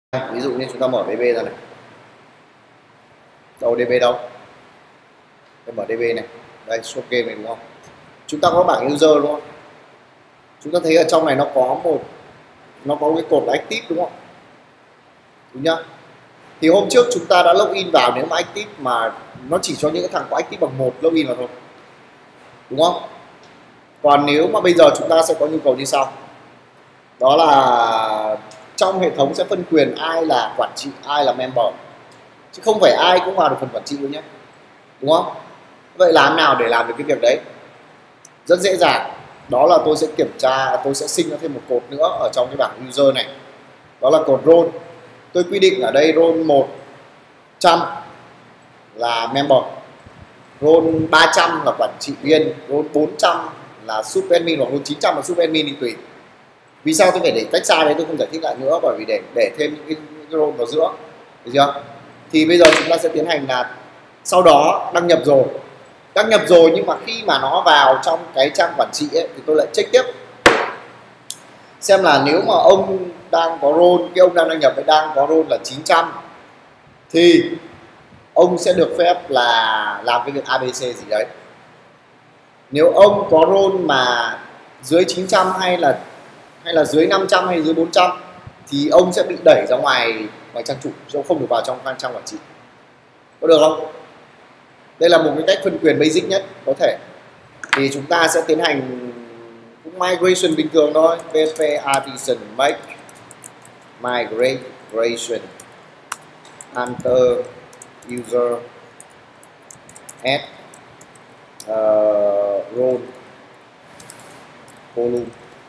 Ví dụ như chúng ta mở DB ra này, đâu DB đâu, tôi mở DB này, đây show game này đúng không, chúng ta có bảng user đúng không, chúng ta thấy ở trong này nó có cái cột là active đúng không, đúng nhá. Thì hôm trước chúng ta đã login vào, nếu mà active mà nó chỉ cho những cái thằng có active bằng 1 login vào thôi, đúng không. Còn nếu mà bây giờ chúng ta sẽ có nhu cầu như sau, đó là trong hệ thống sẽ phân quyền ai là quản trị, ai là member, chứ không phải ai cũng vào được phần quản trị đâu nhé, đúng không. Vậy làm nào để làm được cái việc đấy? Rất dễ dàng, đó là tôi sẽ kiểm tra, tôi sẽ sinh ra thêm một cột nữa ở trong cái bảng user này, đó là cột role. Tôi quy định ở đây role 100 là member, role 300 là quản trị viên, role 400 là sub admin, hoặc role 900 là sub admin thì tùy. Vì sao tôi phải để cách xa đấy, tôi không giải thích lại nữa, bởi vì để thêm những cái role vào giữa, được chưa. Thì bây giờ chúng ta sẽ tiến hành là sau đó đăng nhập rồi, nhưng mà khi mà nó vào trong cái trang quản trị ấy, thì tôi lại check tiếp xem là nếu mà ông đang có role, cái ông đang đăng nhập với đang có role là 900 thì ông sẽ được phép là làm cái việc ABC gì đấy. Nếu ông có role mà dưới 900 hay là dưới 500 hay dưới 400 thì ông sẽ bị đẩy ra ngoài trang chủ, chứ ông không được vào trong trang quản trị, có được không? Đây là một cái cách phân quyền basic nhất có thể. Thì chúng ta sẽ tiến hành cũng migration bình thường thôi, PHP artisan make migration enter user add role column.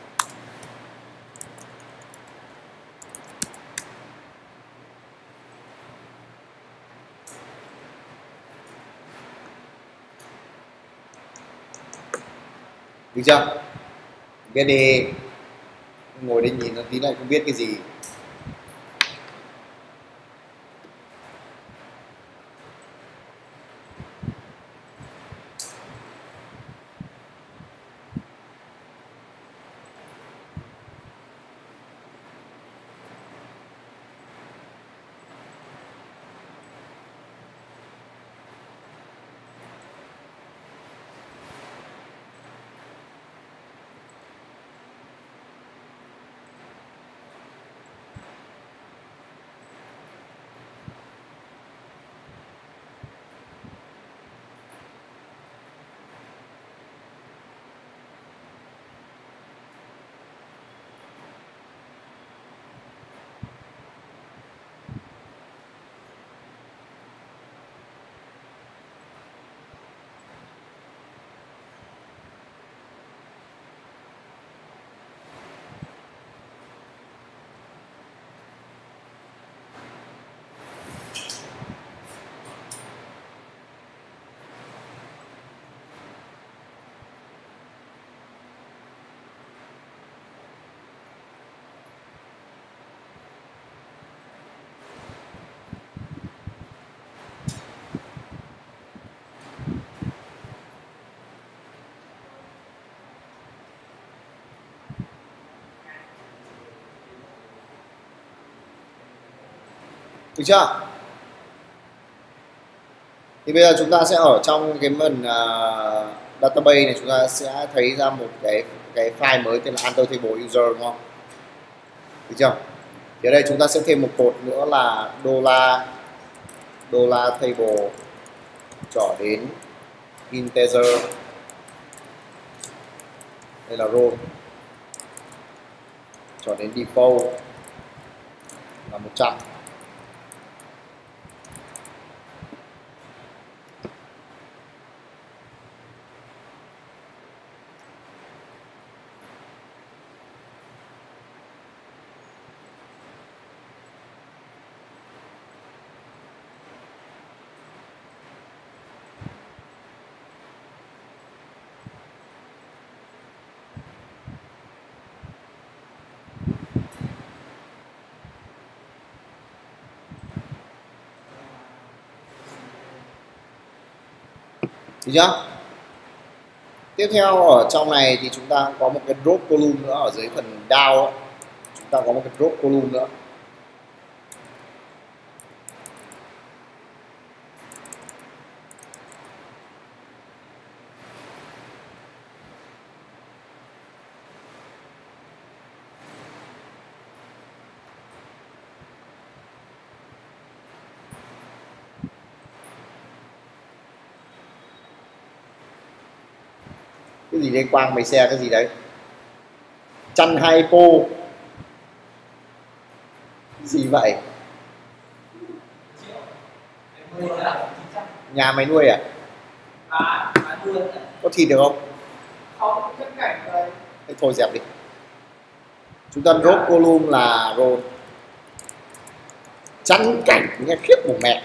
Được chưa? Cái đi ngồi đây nhìn nó tí này không biết cái gì. Được chưa? Thì bây giờ chúng ta sẽ ở trong cái phần database này, chúng ta sẽ thấy ra một cái file mới tên là enter table user, đúng không? Được chưa? Thì ở đây chúng ta sẽ thêm một cột nữa là $$ table trỏ đến integer, đây là role, trỏ đến default là 100. Được chưa? Tiếp theo ở trong này thì chúng ta có một cái drop column nữa, ở dưới phần down ấy, chúng ta có một cái drop column nữa. Cái gì đây Quang, mày share cái gì đấy? Chăn hay po gì vậy? Nhà mày nuôi à? Có thịt được không? Không, chất cảnh rồi. Thế thôi dẹp đi. Chúng ta rốt column là roll. Chăn cảnh nghe khiếp một mẹ.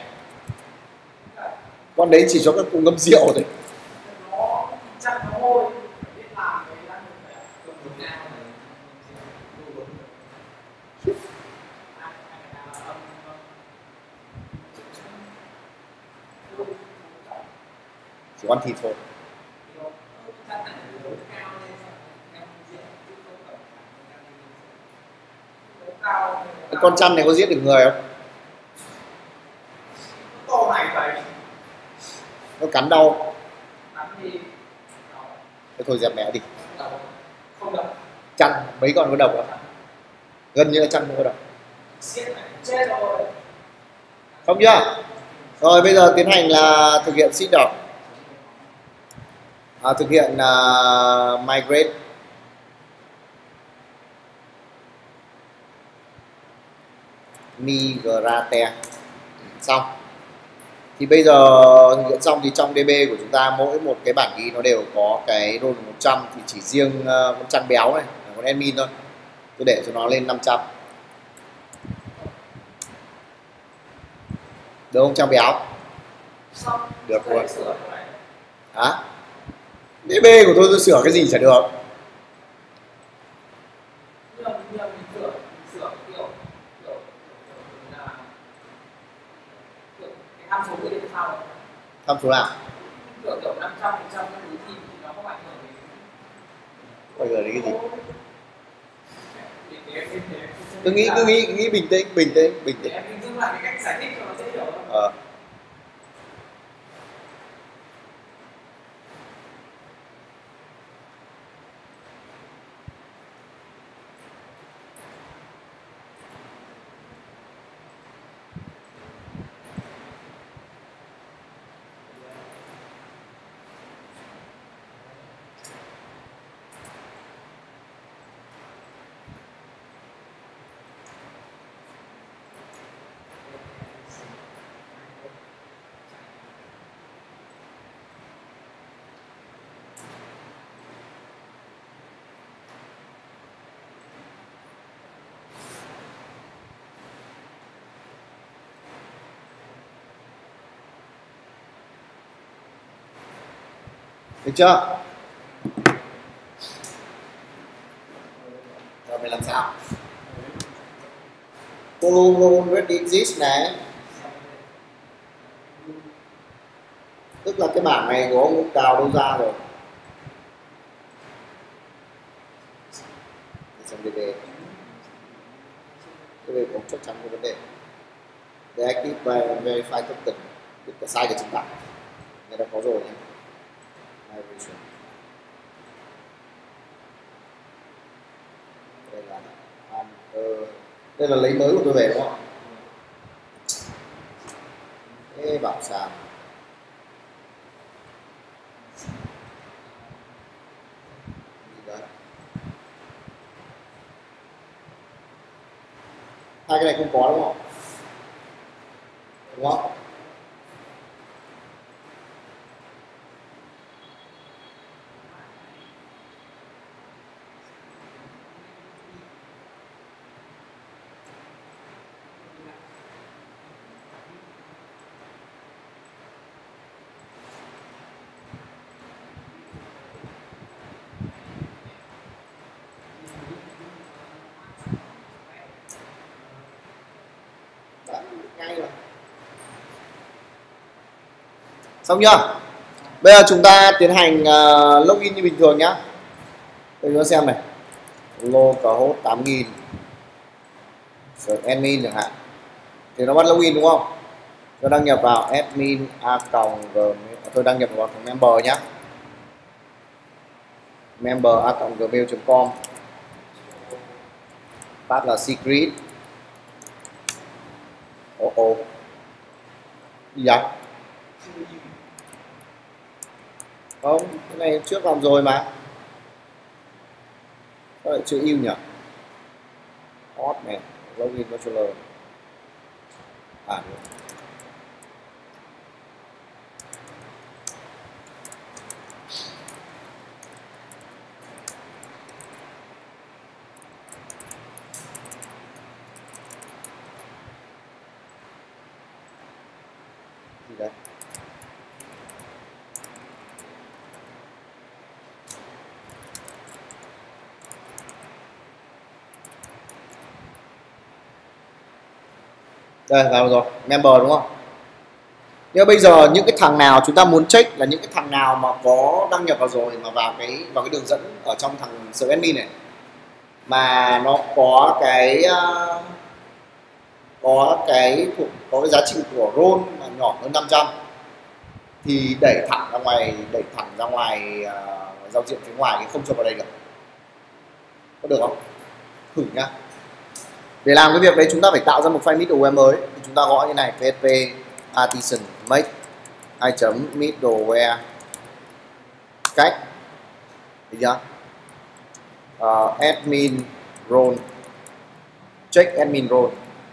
Con đấy chỉ cho các cụ ngâm rượu thôi. Nó chắc nó hôi, biết làm cái đang Chỉ ăn thịt thôi. Cái con chăn này có giết được người không? to này vậy. Nó cắn đau. Cắn thì Thế thôi dẹp mẹ đi. không độc. Chăn mấy con có độc không? Gần như là chăn không có độc. Siết này chết rồi. Không chưa? Rồi bây giờ tiến hành là thực hiện seed đỏ. Thực hiện migrate. Migrate. Xong. Thì bây giờ thực hiện xong thì trong DB của chúng ta mỗi một cái bản ghi nó đều có cái roll 100, thì chỉ riêng con chăn béo này, con admin thôi. Tôi để cho nó lên 500. Được không chăn béo? Xong. Được luôn. Hả? DB của tôi sửa cái gì chả được. Tham số nào? Kiểu 500% cái thứ thì nó không ảnh hưởng đến. Bây giờ đấy cái gì? Cứ nghĩ bình tĩnh. Em hình dung là cái cách giải thích cho nó dễ hiểu hơn. Được chưa? Rồi mày làm sao? Column already exist này. Tức là cái bảng này của ông đào đâu ra rồi. Xem DB. DB cũng chắc chắn có vấn đề. The active verify token. Tức là sai cái chính tả. Người ta có rồi nhé. Đây là lấy mới của tôi về đúng không? Ê bảo sao? Hai cái này không có đúng không? Đúng không? Xong chưa? Bây giờ chúng ta tiến hành login như bình thường nhá. Tôi cho xem này. Localhost 8000 rồi admin chẳng hạn. Thì nó bắt login đúng không? Tôi đăng nhập vào admin tôi đăng nhập vào member nhá. member@gmail.com. Phát là secret. Gì vậy? Không, cái này trước làm rồi mà. Có lại chữ yêu nhỉ? Hot này, login controller. À được. Gì đấy? Đây vào rồi, member đúng không? Nhưng bây giờ những cái thằng nào chúng ta muốn check là những cái thằng nào mà có đăng nhập vào rồi mà vào cái đường dẫn ở trong thằng server admin này mà nó có cái có cái giá trị của role mà nhỏ hơn 500 thì đẩy thẳng ra ngoài giao diện phía ngoài thì không cho vào đây được. Có được không? Thử nhá. Để làm cái việc đấy chúng ta phải tạo ra một file middleware mới thì chúng ta gõ như này: php artisan make 2.middleware cách được chưa? Admin role, check admin role.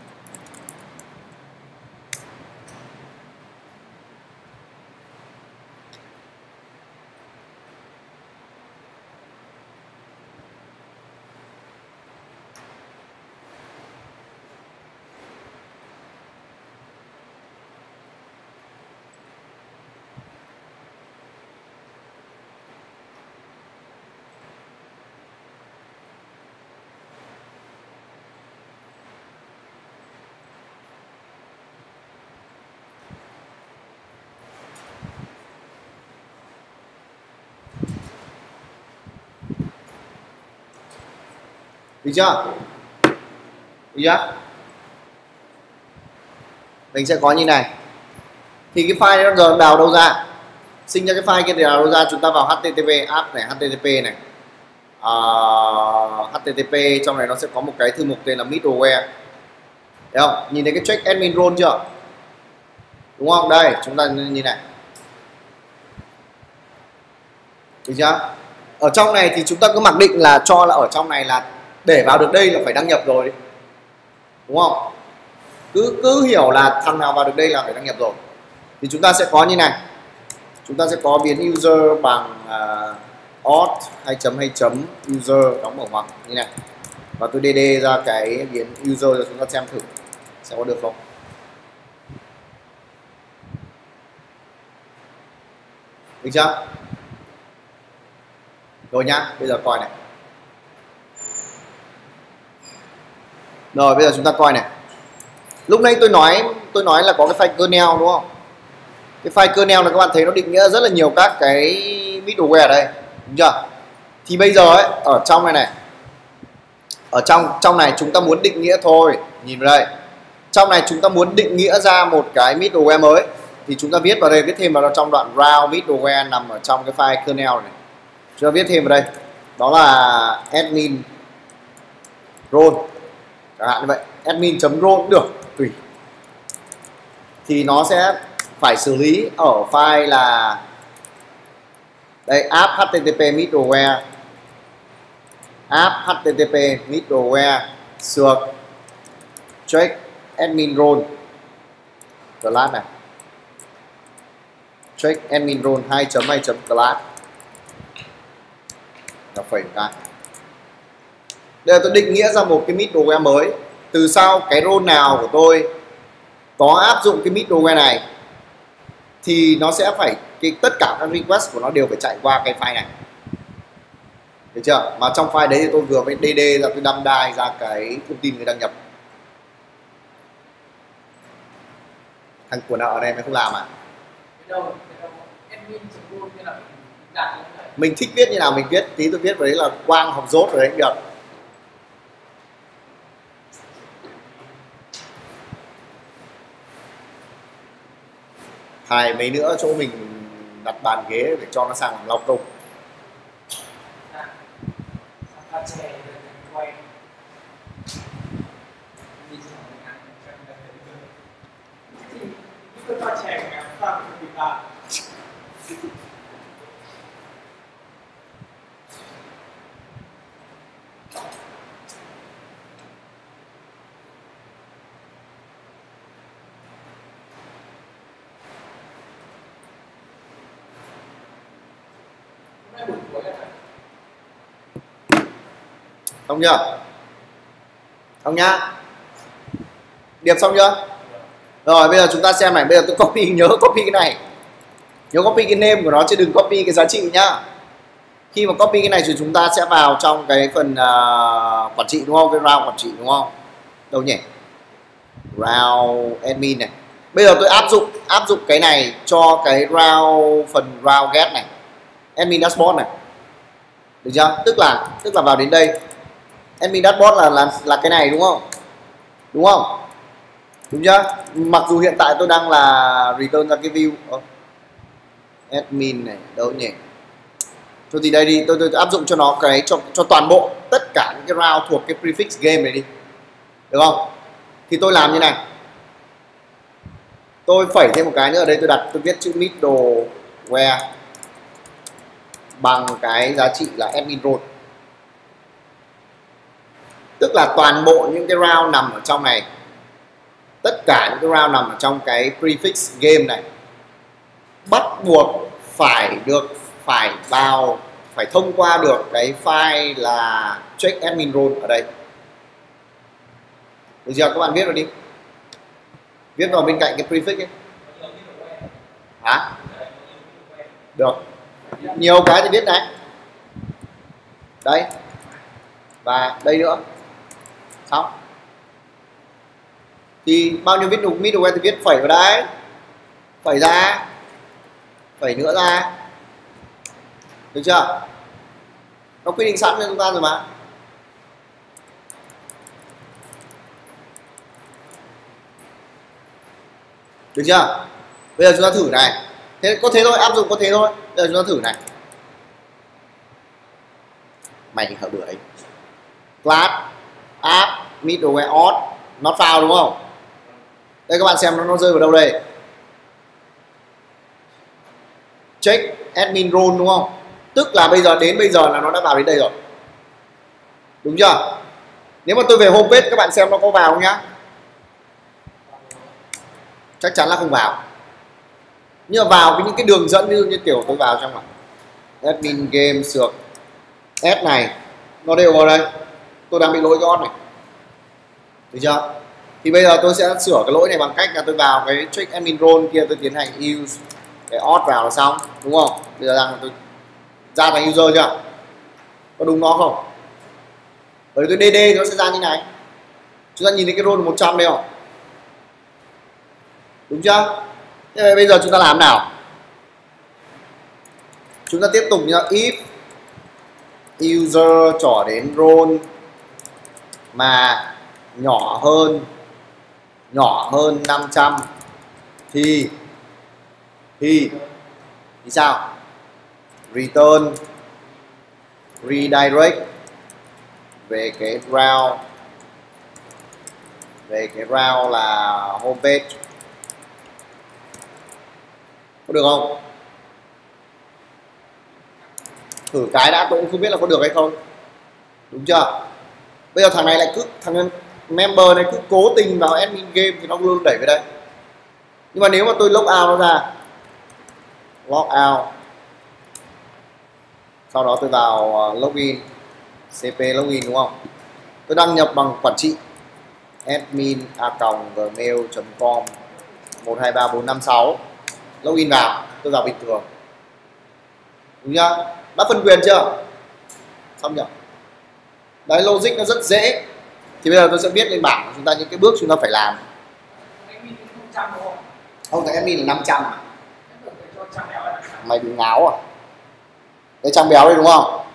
Được chưa? Được chưa? Mình sẽ có như này. Thì cái file nó giờ đào đâu ra? Sinh ra cái file kia thì đào đâu ra? Chúng ta vào http app này, http này. HTTP trong này nó sẽ có một cái thư mục tên là middleware. Thấy không? Nhìn thấy cái check admin role chưa? Đúng không? Đây, chúng ta nhìn này. Được chưa? Ở trong này thì chúng ta cứ mặc định là cho là ở trong này là để vào được đây là phải đăng nhập rồi. Đúng không? Cứ hiểu là thằng nào vào được đây là phải đăng nhập rồi. Thì chúng ta sẽ có như này. Chúng ta sẽ có biến user bằng auth 2.2. User đóng mở ngoặc như này. Và tôi dd ra cái biến user cho chúng ta xem thử sẽ có được không. Được chưa? Rồi nhá, bây giờ coi này. Rồi bây giờ chúng ta coi này. Lúc nãy tôi nói là có cái file kernel đúng không? Cái file kernel này các bạn thấy nó định nghĩa rất là nhiều các cái middleware ở đây, đúng chưa? Thì bây giờ ấy, ở trong này này, ở trong này chúng ta muốn định nghĩa thôi, nhìn vào đây. Trong này chúng ta muốn định nghĩa ra một cái middleware mới thì chúng ta viết vào đây, viết thêm vào trong đoạn round middleware nằm ở trong cái file kernel này. Chúng ta viết thêm vào đây, đó là admin role, chẳng hạn như vậy, admin.role cũng được, tùy. Thì nó sẽ phải xử lý ở file là đây, app http middleware, app http middleware sược check admin role class này, check admin role 2.2 class là phẩy cái. Đây là tôi định nghĩa ra một cái middleware mới. Từ sau cái role nào của tôi có áp dụng cái middleware này thì nó sẽ phải tất cả các request của nó đều phải chạy qua cái file này. Được chưa? Mà trong file đấy thì tôi vừa mới dd ra, tôi đâm đai ra cái thông tin người đăng nhập. Thằng của nợ này mày không làm à? Mình thích viết như nào mình viết, tí tôi viết vào đấy là Quang học dốt rồi đấy cũng được. Hai mấy nữa chỗ mình đặt bàn ghế để cho nó sang làm lao công. cái buổi cuối này. Xong chưa? Xong nhá. Điệp xong chưa? Rồi bây giờ chúng ta xem này, bây giờ tôi copy, nhớ copy cái này. Nhớ copy cái name của nó chứ đừng copy cái giá trị nhá. Khi mà copy cái này thì chúng ta sẽ vào trong cái phần quản trị đúng không? Cái round quản trị đúng không? Đâu nhỉ? Round admin này. Bây giờ tôi áp dụng cái này cho cái phần round get này. Admin dashboard này. Được chưa? Tức là vào đến đây. Admin dashboard là cái này đúng không? Đúng không? Đúng chưa? Mặc dù hiện tại tôi đang là return ra cái view. Admin này đâu nhỉ? Cho thì đây đi, tôi áp dụng cho nó cái cho toàn bộ tất cả những cái round thuộc cái prefix game này đi. Được không? Thì tôi làm như này. Tôi phẩy thêm một cái nữa ở đây, tôi viết chữ middleware bằng cái giá trị là admin role. Tức là toàn bộ những cái round nằm ở trong này, tất cả những cái round nằm ở trong cái prefix game này bắt buộc phải thông qua được cái file là check admin role ở đây. Được chưa? Các bạn viết vào đi, viết vào bên cạnh cái prefix ấy. Hả? Được, nhiều cái thì viết này, đây và đây nữa. Xong thì bao nhiêu viết được middleware thì viết phẩy vào đấy, phẩy ra, phẩy nữa ra. Được chưa? Nó quy định sẵn cho chúng ta rồi mà. Được chưa? Bây giờ chúng ta thử này. Thế có thế thôi, áp dụng có thế thôi. Bây giờ chúng ta thử này. Mày hở bưởi. Class app middleware odd not found đúng không? Đây các bạn xem nó rơi vào đâu đây? Check admin role đúng không? Tức là đến bây giờ là nó đã vào đến đây rồi. Đúng chưa? Nếu mà tôi về homepage các bạn xem nó có vào không nhá? Chắc chắn là không vào. Nhưng mà vào những cái đường dẫn như kiểu tôi vào trong này admin game sược S này, nó đều vào đây. Tôi đang bị lỗi cái odd này. Được chưa? Thì bây giờ tôi sẽ sửa cái lỗi này bằng cách là tôi vào cái check admin role kia, tôi tiến hành use cái odd vào là xong, đúng không? Bây giờ rằng tôi ra thành user chưa? Có đúng nó không? Bởi tôi DD nó sẽ ra như này. Chúng ta nhìn thấy cái role 100 đây không? Đúng chưa? Thế bây giờ chúng ta làm nào? Chúng ta tiếp tục như là if user trỏ đến role mà nhỏ hơn 500 thì sao? Return redirect về cái round là homepage. Có được không? Thử cái đã, tôi cũng không biết là có được hay không. Đúng chưa? Bây giờ thằng này lại thằng member này cứ cố tình vào admin game thì nó luôn đẩy về đây. Nhưng mà nếu mà tôi log out nó ra, log out, sau đó tôi vào login, cp login đúng không? Tôi đăng nhập bằng quản trị admin@gmail.com 123456, login vào, tôi vào bình thường. Đúng chưa? Đã phân quyền chưa? Xong nhỉ? Đấy, logic nó rất dễ. Thì bây giờ tôi sẽ viết lên bảng của chúng ta những cái bước chúng ta phải làm. Không, cái admin là 500 mà. Mày bị ngáo à? Đây trang béo đây đúng không?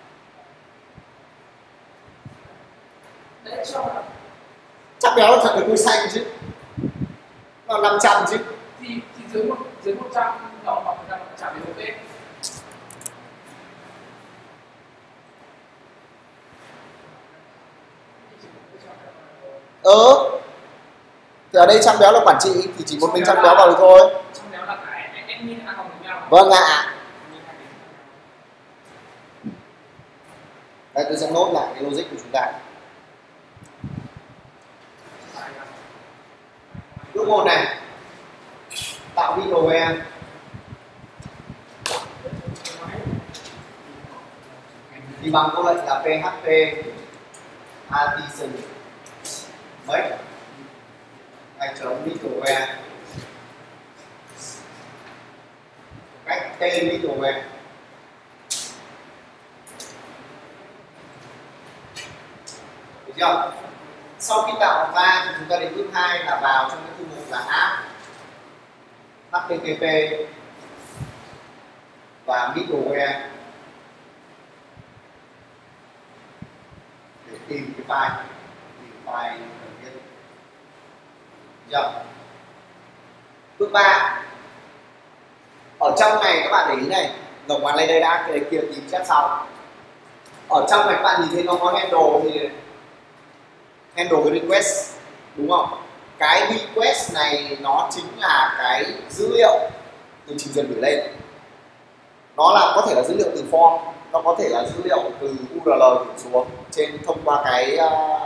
Trang béo là thật là cùi xanh chứ. Nó 500 chứ. Thì dưới 100 nó hoặc là trả về hộp đấy. Thì ở đây trang béo là quản trị thì chỉ một mình trang béo vào được thôi. Trang béo là cái admin account của nhau. Vâng ạ. Đây tôi sẽ nốt lại cái logic của chúng ta. Bước 1 này, tạo middleware thì bằng câu lệnh là PHP artisan make hai chấm middleware cách tên middleware. Được chưa? Sau khi tạo ra thì chúng ta đến bước 2 là vào trong cái thư mục là app http và middleware để tìm cái file cần thiết. Được chưa? Bước 3 ở trong này các bạn để ý này, ngọc ngoài lên đây đã, cái kia tìm xét sau. Ở trong này các bạn nhìn thấy nó có handle thì handle cái request đúng không? Cái request này nó chính là cái dữ liệu từ trình duyệt gửi lên. Nó là có thể là dữ liệu từ form, nó có thể là dữ liệu từ URL gửi xuống trên thông qua cái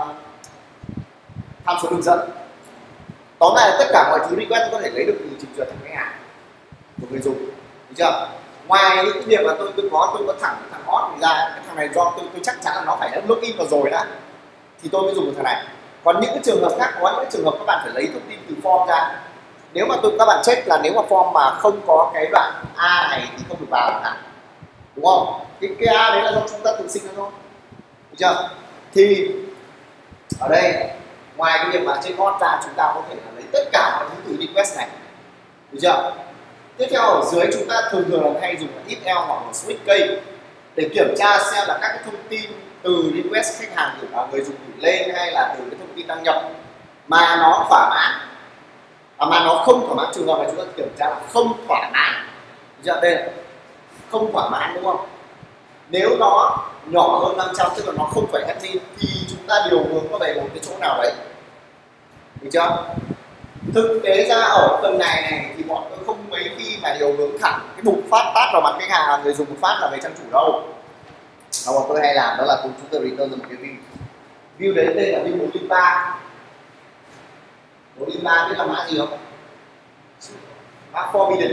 tham số đường dẫn. Tóm lại là tất cả mọi thứ request có thể lấy được từ trình duyệt của khách hàng, của người dùng. Được chưa? Ngoài những cái việc là tôi có thẳng hot ra, cái thằng này do tôi chắc chắn là nó phải đã login vào rồi đã thì tôi mới dùng được thằng này. Còn những cái trường hợp khác, có những cái trường hợp các bạn phải lấy thông tin từ form ra. Nếu mà các bạn check là nếu mà form mà không có cái đoạn A này thì không được vào hả? Đúng không? Cái A đấy là do chúng ta tự sinh ra thôi. Được chưa? Thì ở đây ngoài cái việc mà trên hot ra, chúng ta có thể là lấy tất cả mọi thứ từ request này. Được chưa? Tiếp theo ở dưới chúng ta thường là hay dùng if else hoặc là switch case để kiểm tra xem là các cái thông tin từ request khách hàng gửi người dùng gửi lên hay là từ cái thông tin đăng nhập mà nó thỏa mãn, mà nó không thỏa mãn. Trường hợp này chúng ta kiểm tra là không thỏa mãn. Đây là không thỏa mãn đúng không? Nếu nó nhỏ hơn 500 tức là nó không phải admin thì chúng ta điều hướng nó về một cái chỗ nào đấy. Được chưa? Thực tế ra ở phần này thì bọn tôi không mấy khi mà điều hướng thẳng cái mục phát tát vào mặt khách hàng người dùng một phát là về trang chủ đâu. Mà bọn tôi hay làm đó là chúng tôi return ra một cái view đấy tên là view 403. 403 biết là mã gì không? Mã forbidden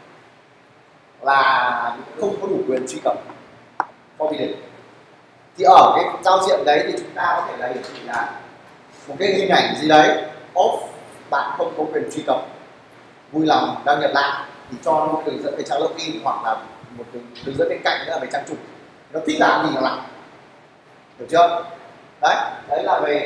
là không có đủ quyền truy cập. Forbidden thì ở cái giao diện đấy thì chúng ta có thể là hiển thị là một cái hình ảnh gì đấy off, bạn không có quyền truy cập, vui lòng đăng nhập lại thì cho nó đường dẫn về trang login hoặc là một đường dẫn bên cạnh nữa là về trang chủ, nó thích làm gì là làm. Được chưa? Đấy là về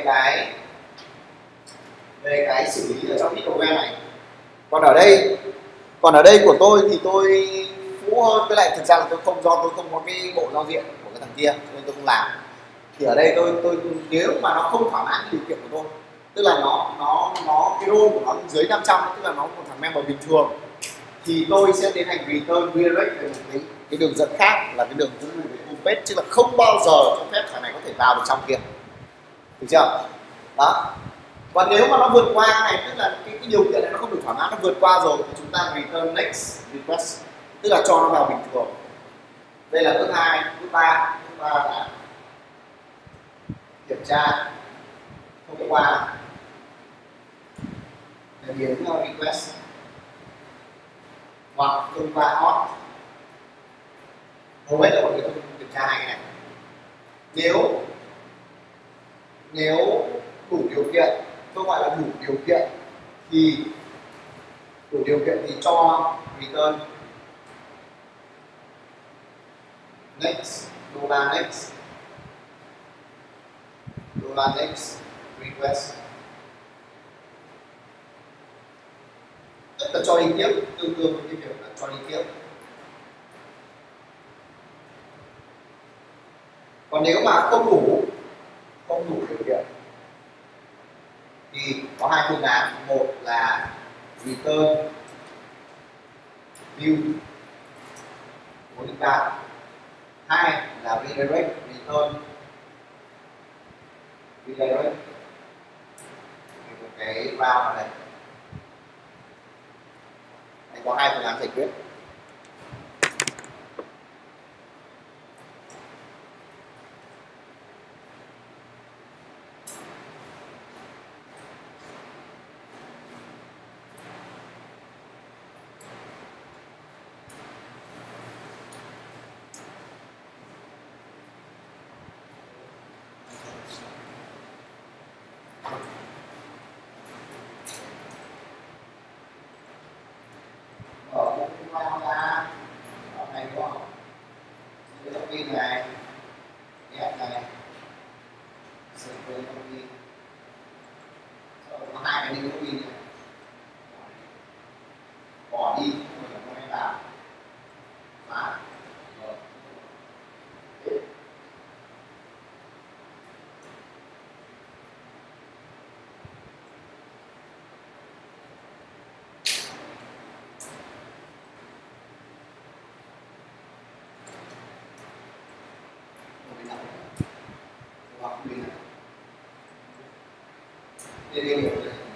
cái xử lý ở trong middleware này. Còn ở đây của tôi thì tôi phú hơn, với lại thực ra là tôi không có cái bộ giao diện của cái thằng kia nên tôi không làm. Thì ở đây tôi nếu mà nó không thỏa mãn điều kiện của tôi, tức là nó cái role của nó dưới 500, tức là nó một thằng member bình thường, thì tôi sẽ tiến hành return redirect về một cái đường dẫn khác là cái đường dẫn về homepage, chứ là không bao giờ cho phép thằng này có thể vào được trong kia. Được chưa? Đó. Còn nếu mà nó vượt qua cái này, tức là cái điều kiện này nó không được thỏa mãn, nó vượt qua rồi thì chúng ta return next request, tức là cho nó vào bình thường. Đây là bước 2, bước 3 là kiểm tra không qua để biến request hoặc thông qua hot. Hầu hết là mọi người không kiểm tra hai cái này. Nếu đủ điều kiện, tôi gọi là đủ điều kiện thì cho return next $next request, tức là cho đi tiếp, tương đương với cái việc là cho đi tiếp. Còn nếu mà không đủ điều kiện thì có hai phương án. Một là return view 403, hai là redirect return một cái round này. Đây có hai phương án giải quyết. Địa điểm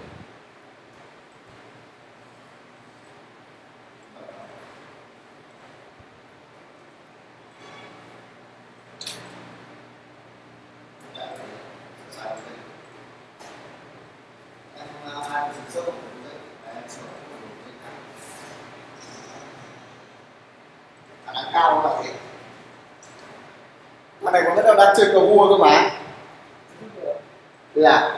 cao vậy. Con này có biết đâu đang chơi cờ vua cơ mà. Đây à?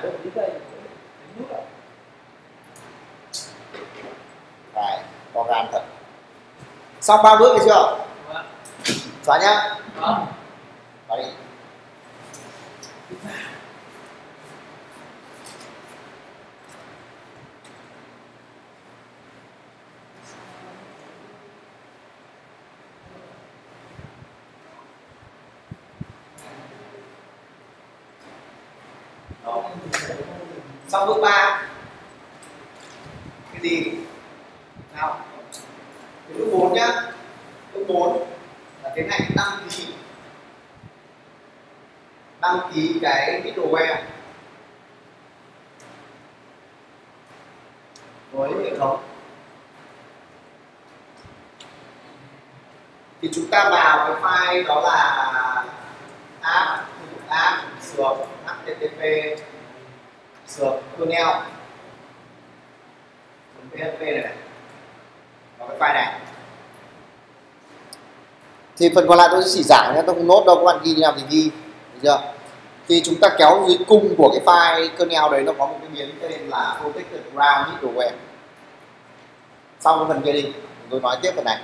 Này, có gan thật. Xong 3 bước được chưa? Xóa nhá. Xóa đi. Đó. Xong bước 3 cái gì nào, cái bước 4 nhá. Bước 4 là tiến hành đăng ký cái middleware với hệ thống. Thì chúng ta vào cái file đó là app sược http sược kernel php này vào cái file này. Thì phần còn lại tôi chỉ giảng nhé, tôi không nốt đâu, các bạn ghi nào thì ghi, được chưa? Thì chúng ta kéo dưới cung của cái file kernel đấy, nó có một cái biến tên là protected ground middleware. Xong cái phần kia đi, tôi nói tiếp phần này.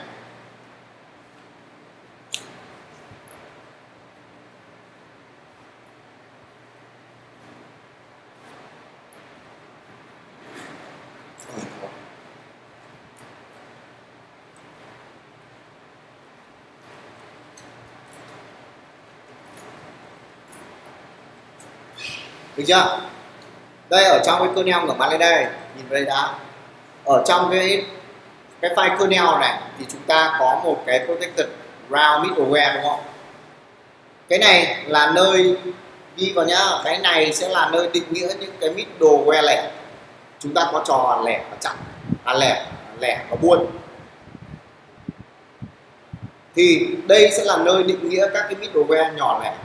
Được chưa? Đây ở trong cái kernel ngửa mặt lên đây, nhìn vào đây đã. Ở trong cái file kernel này thì chúng ta có một cái protected ground middleware, đúng không? Cái này là nơi ghi vào nhá, cái này sẽ là nơi định nghĩa những cái middleware lẻ. Chúng ta có trò lẻ và chặn, lẻ và buôn. Thì đây sẽ là nơi định nghĩa các cái middleware nhỏ lẻ.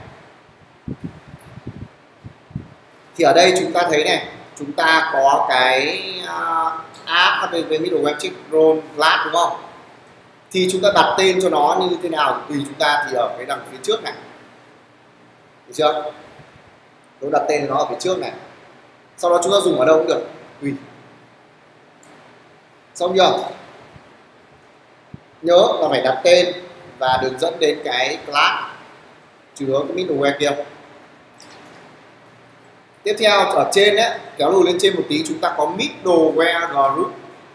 Thì ở đây chúng ta thấy này, chúng ta có cái app http middleware check role class, đúng không? Thì chúng ta đặt tên cho nó như thế nào tùy chúng ta. Thì ở cái đằng phía trước này, được chưa? Tôi đặt tên nó ở phía trước này. Sau đó chúng ta dùng ở đâu cũng được, tùy. Xong chưa? Nhớ là phải đặt tên và đường dẫn đến cái class chứa cái middleware kia. Tiếp theo ở trên đấy, kéo lùi lên trên một tí, chúng ta có middleware group,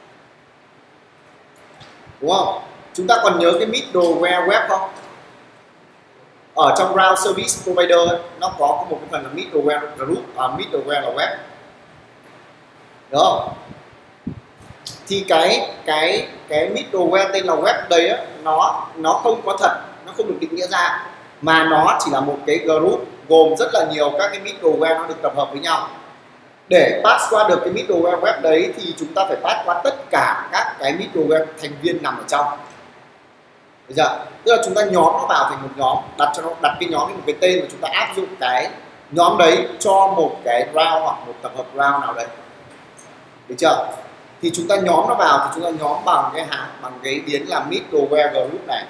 đúng không? Chúng ta còn nhớ cái middleware web không? Ở trong Ground Service Provider ấy, nó có một cái phần là middleware group, middleware là web, đúng không? Thì cái middleware tên là web đấy ấy, nó không có thật, nó không được định nghĩa ra, mà nó chỉ là một cái group gồm rất là nhiều các cái middleware nó được tập hợp với nhau. Để pass qua được cái middleware web đấy thì chúng ta phải pass qua tất cả các cái middleware thành viên nằm ở trong. Được chưa? Tức là chúng ta nhóm nó vào thành một nhóm, đặt cái nhóm với một cái tên và chúng ta áp dụng cái nhóm đấy cho một cái round hoặc một tập hợp round nào đấy. Được chưa? Thì chúng ta nhóm nó vào thì chúng ta nhóm bằng cái biến là middleware group này.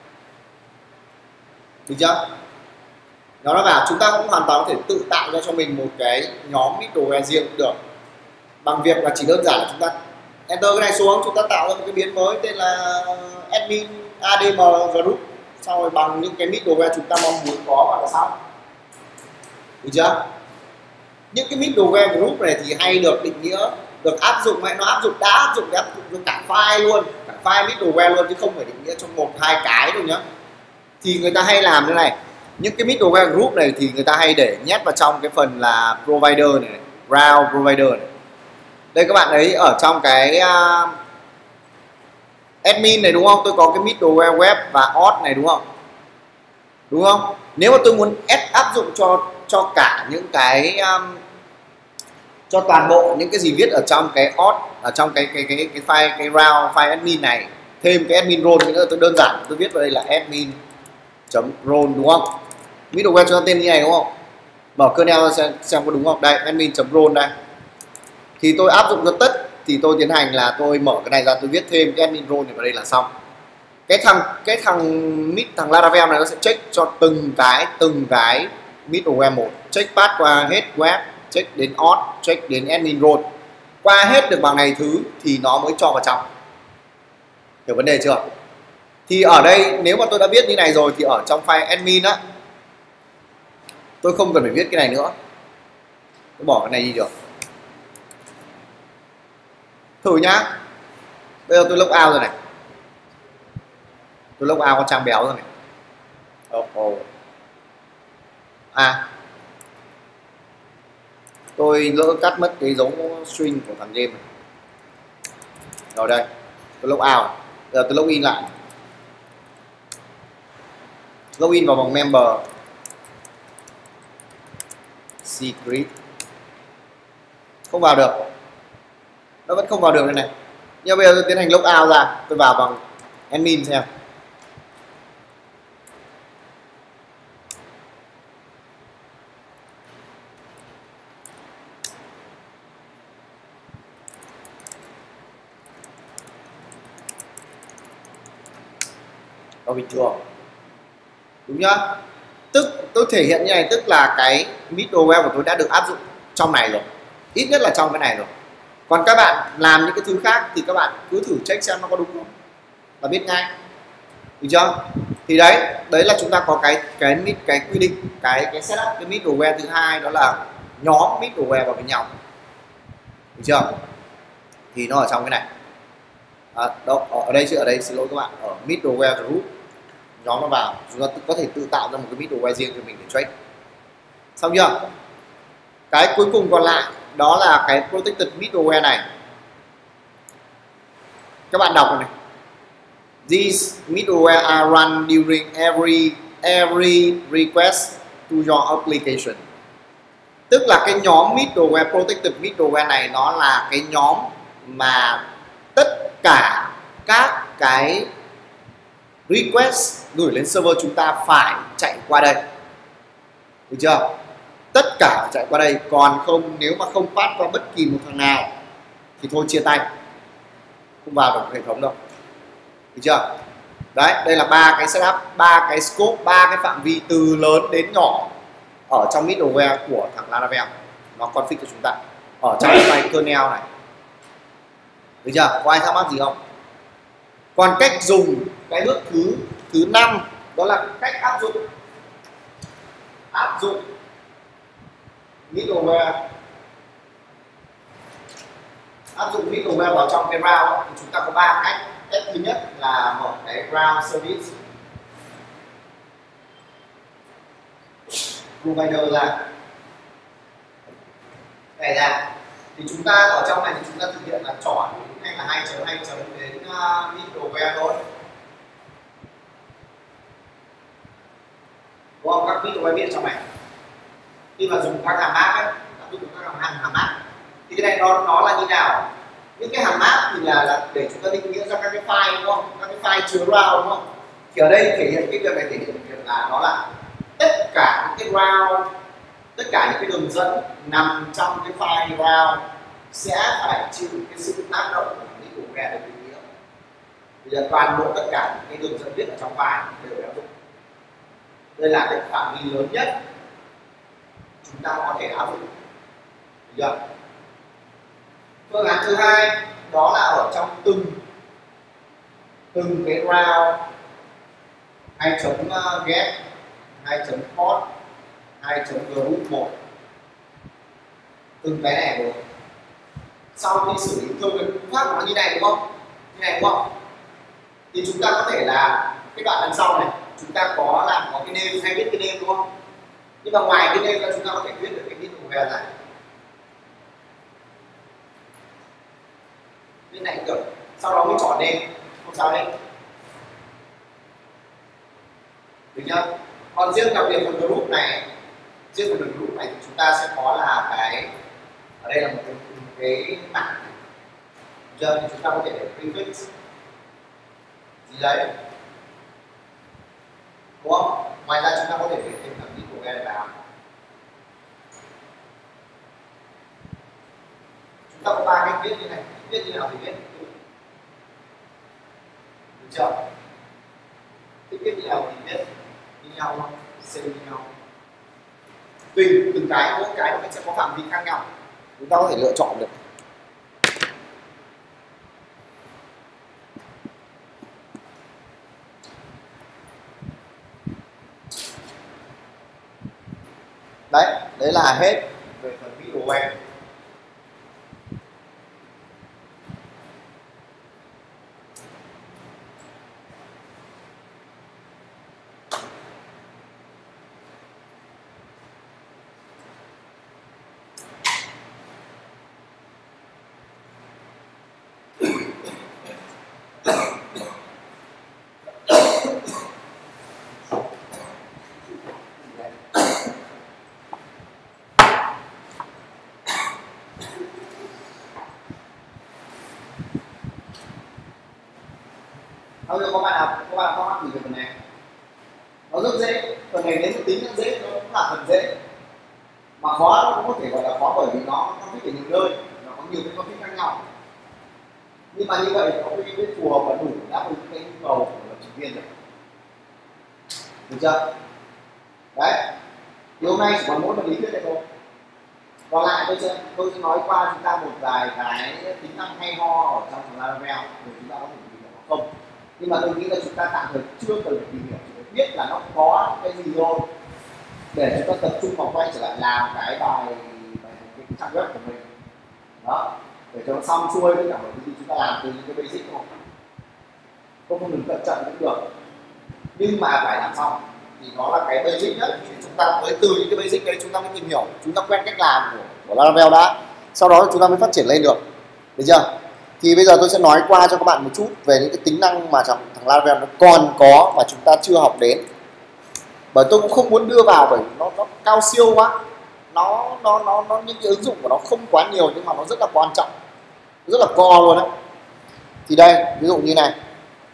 Được chưa? Nó vào, chúng ta cũng hoàn toàn có thể tự tạo ra cho mình một cái nhóm middleware riêng cũng được, bằng việc là chỉ đơn giản là chúng ta enter cái này xuống, chúng ta tạo ra một cái biến mới tên là admin adm group, sau rồi bằng những cái middleware chúng ta mong muốn có và là xong. Được chưa? Những cái middleware group này thì hay được định nghĩa, được áp dụng, hay nó áp dụng cho cả file luôn, cả file middleware luôn, chứ không phải định nghĩa trong một hai cái đâu nhá. Thì người ta hay làm thế này, những cái middleware group này thì người ta hay để nhét vào trong cái phần là provider này, round provider này. Đây các bạn ấy ở trong cái admin này, đúng không? Tôi có cái middleware web và auth này, đúng không? Đúng không? Nếu mà tôi muốn áp dụng cho cả những cái cho toàn bộ những cái gì viết ở trong cái auth, ở trong cái file, cái route file admin này, thêm cái admin role. Nữa tôi đơn giản tôi viết vào đây là admin role, đúng không? Middleware cho nó tên như này đúng không? Mở kernel xem có đúng không? Đây, admin role đây. Thì tôi áp dụng cho tất, thì tôi tiến hành là tôi mở cái này ra, tôi viết thêm cái admin role này vào đây là xong. Thằng Laravel này nó sẽ check cho từng cái middleware một, check path qua hết web, check đến auth, check đến admin role, qua hết được bằng này thứ thì nó mới cho vào trong. Hiểu vấn đề chưa? Thì ở đây nếu mà tôi đã viết như này rồi thì ở trong file admin á, tôi không cần phải viết cái này nữa, tôi bỏ cái này đi được. Thử nhá. Bây giờ tôi log out rồi này, tôi log out con trang béo rồi này. Tôi lỡ cắt mất cái dấu string của thằng game này. Rồi đây, tôi log out. Bây giờ tôi login lại. Login vào vòng member. Secret. Không vào được. Nó vẫn không vào được đây này. Nhưng bây giờ tôi tiến hành log out ra, tôi vào bằng admin xem. Nó bình thường, đúng nhá. Tức tôi thể hiện như này, tức là cái middleware của tôi đã được áp dụng trong này rồi, ít nhất là trong cái này rồi. Còn các bạn làm những cái thứ khác thì các bạn cứ thử check xem nó có đúng không là biết ngay, được chưa? Thì đấy là chúng ta có cái quy định, cái setup cái middleware thứ hai, đó là nhóm middleware vào với nhau, được chưa? Thì nó ở trong cái này. Ở đây xin lỗi các bạn, ở middleware group nhóm nó vào, chúng ta có thể tự tạo ra một cái middleware riêng cho mình để trade. Xong chưa? Cái cuối cùng còn lại đó là cái protected middleware này. Các bạn đọc này. These middleware are run during every request to your application. Tức là cái nhóm middleware, protected middleware này nó là cái nhóm mà tất cả các cái request gửi lên server chúng ta phải chạy qua đây, được chưa? Tất cả phải chạy qua đây, còn không, nếu mà không pass qua bất kỳ một thằng nào thì thôi chia tay, không vào được hệ thống đâu, được chưa? Đấy, đây là ba cái setup, ba cái scope, ba cái phạm vi từ lớn đến nhỏ ở trong middleware của thằng Laravel, nó config cho chúng ta ở trong cái file kernel này, được chưa? Có ai thắc mắc gì không? Còn cách dùng cái bước thứ 5 đó là cách áp dụng middleware, vào trong cái route thì chúng ta có 3 cách. Cách thứ nhất là mở cái route service provider ra, này ra, thì chúng ta ở trong này thì chúng ta thực hiện là chọn hay là 2 chấm đến middleware thôi, đúng không? Các middleware viết trong này khi mà dùng các hàm map ấy, các hàm map thì cái này nó là như nào? Những cái hàm map thì là để chúng ta định nghĩa ra các cái file, đúng không? Các cái file chứa route, đúng không? Thì ở đây thể hiện cái việc này, thể hiện việc là nó là tất cả những cái route, tất cả những cái đường dẫn nằm trong cái file route sẽ phải chịu cái sự tác động của middleware để định nghĩa. Bây giờ toàn bộ tất cả những cái đường dẫn viết ở trong file đều áp dụng. Đây là cái phạm vi lớn nhất chúng ta có thể áp dụng, được chưa? Phương án thứ hai đó là ở trong từng cái route 2.get, 2.port, 2.group 1, từng cái này rồi. Sau khi xử lý thương cái phương pháp của nó như này, đúng không? Như này, đúng không? Thì chúng ta có thể là cái đoạn đằng sau này chúng ta có cái name, hay viết cái name, đúng không? Nhưng mà ngoài cái name ra chúng ta có thể viết được cái middleware này. Bên này được, sau đó mới chọn name, không sao hết, được chưa? Còn riêng đặc biệt phần group này, thì chúng ta sẽ có là Ở đây là một cái mảng giờ chúng ta có thể để prefix gì đấy, đúng không? Ngoài ra chúng ta có thể để thêm cả Nicogen vào. Chúng ta có 3 cách viết như này, viết như nào thì viết, được chưa? Thích viết như nào thì viết như nhau không? C như nhau. Tùy từng cái, mỗi cái nó sẽ có phạm vi khác nhau, chúng ta có thể lựa chọn được. Đấy là hết về phần middleware. Bây giờ các bạn có mắc gì về phần này? Nó rất dễ, phần này đến một tính rất dễ, nó cũng là phần dễ. Mà khó nó cũng có thể gọi là khó bởi vì nó có thích ở nhiều nơi, nó có nhiều cái config khác nhau. Nhưng mà như vậy có cái phù hợp và đủ đáp ứng cái nhu cầu của lập trình viên rồi. Được chưa? Đấy. Thì hôm nay chỉ còn mỗi phần lý thuyết này thôi. Còn lại tôi sẽ nói qua chúng ta một vài cái tính năng hay ho ở trong phần Laravel để chúng ta có thể tìm hiểu không. Nhưng mà tôi nghĩ là chúng ta tạm thời chưa cần phải tìm hiểu, chỉ cần biết là nó có cái gì thôi để chúng ta tập trung vào quay trở lại làm cái cái trang web của mình đó, để cho nó xong xuôi với cả mọi cái gì chúng ta làm từ những cái basic thôi, không đừng cẩn trọng cũng được, nhưng mà phải làm xong thì nó là cái basic nhất. Thì chúng ta mới từ những cái basic đấy chúng ta mới tìm hiểu, chúng ta quen cách làm của Laravel đã, sau đó chúng ta mới phát triển lên được, được chưa? Thì bây giờ tôi sẽ nói qua cho các bạn một chút về những cái tính năng mà trong thằng Laravel nó còn có mà chúng ta chưa học đến. Bởi tôi cũng không muốn đưa vào bởi nó cao siêu quá. Nó những cái ứng dụng của nó không quá nhiều nhưng mà nó rất là quan trọng, rất là core luôn đấy. Thì đây, ví dụ như này.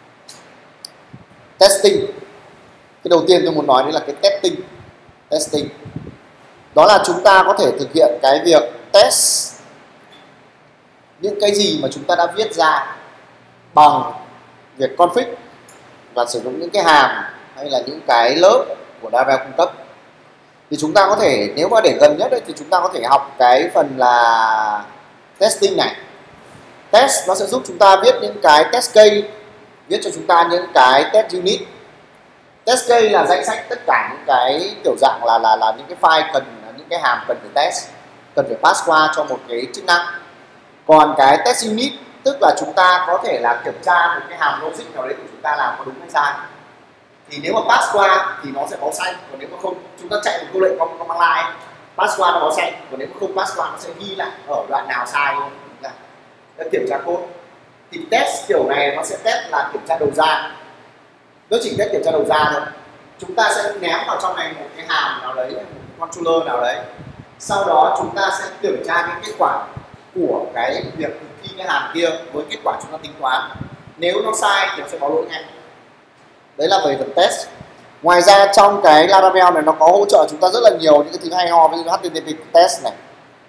Testing. Cái đầu tiên tôi muốn nói đấy là cái testing. Đó là chúng ta có thể thực hiện cái việc test những cái gì mà chúng ta đã viết ra bằng việc config và sử dụng những cái hàm hay là những cái lớp của Laravel cung cấp. Thì chúng ta có thể, nếu mà để gần nhất ấy, thì chúng ta có thể học cái phần là testing này. Test nó sẽ giúp chúng ta viết những cái test case, viết cho chúng ta những cái test unit. Test case là danh sách tất cả những cái kiểu dạng là những cái file cần, những cái hàm cần phải test, cần phải pass qua cho một cái chức năng. Còn cái test unit tức là chúng ta có thể là kiểm tra một cái hàm logic nào đấy của chúng ta làm có đúng hay sai. Thì nếu mà pass qua thì nó sẽ báo xanh, còn nếu mà không, chúng ta chạy một câu lệnh command line pass qua nó báo xanh, còn nếu mà không pass qua nó sẽ ghi lại ở đoạn nào sai luôn. Để kiểm tra code. Thì test kiểu này nó sẽ test là kiểm tra đầu ra. Nó chỉ test kiểm tra đầu ra thôi. Chúng ta sẽ ném vào trong này một cái hàm nào đấy, một controller nào đấy. Sau đó chúng ta sẽ kiểm tra cái kết quả của cái việc thực thi cái hàm kia với kết quả chúng ta tính toán. Nếu nó sai thì nó sẽ báo lỗi ngay. Đấy là về phần test. Ngoài ra trong cái Laravel này nó có hỗ trợ chúng ta rất là nhiều những cái thứ hay ho, ví dụ HTTP test này,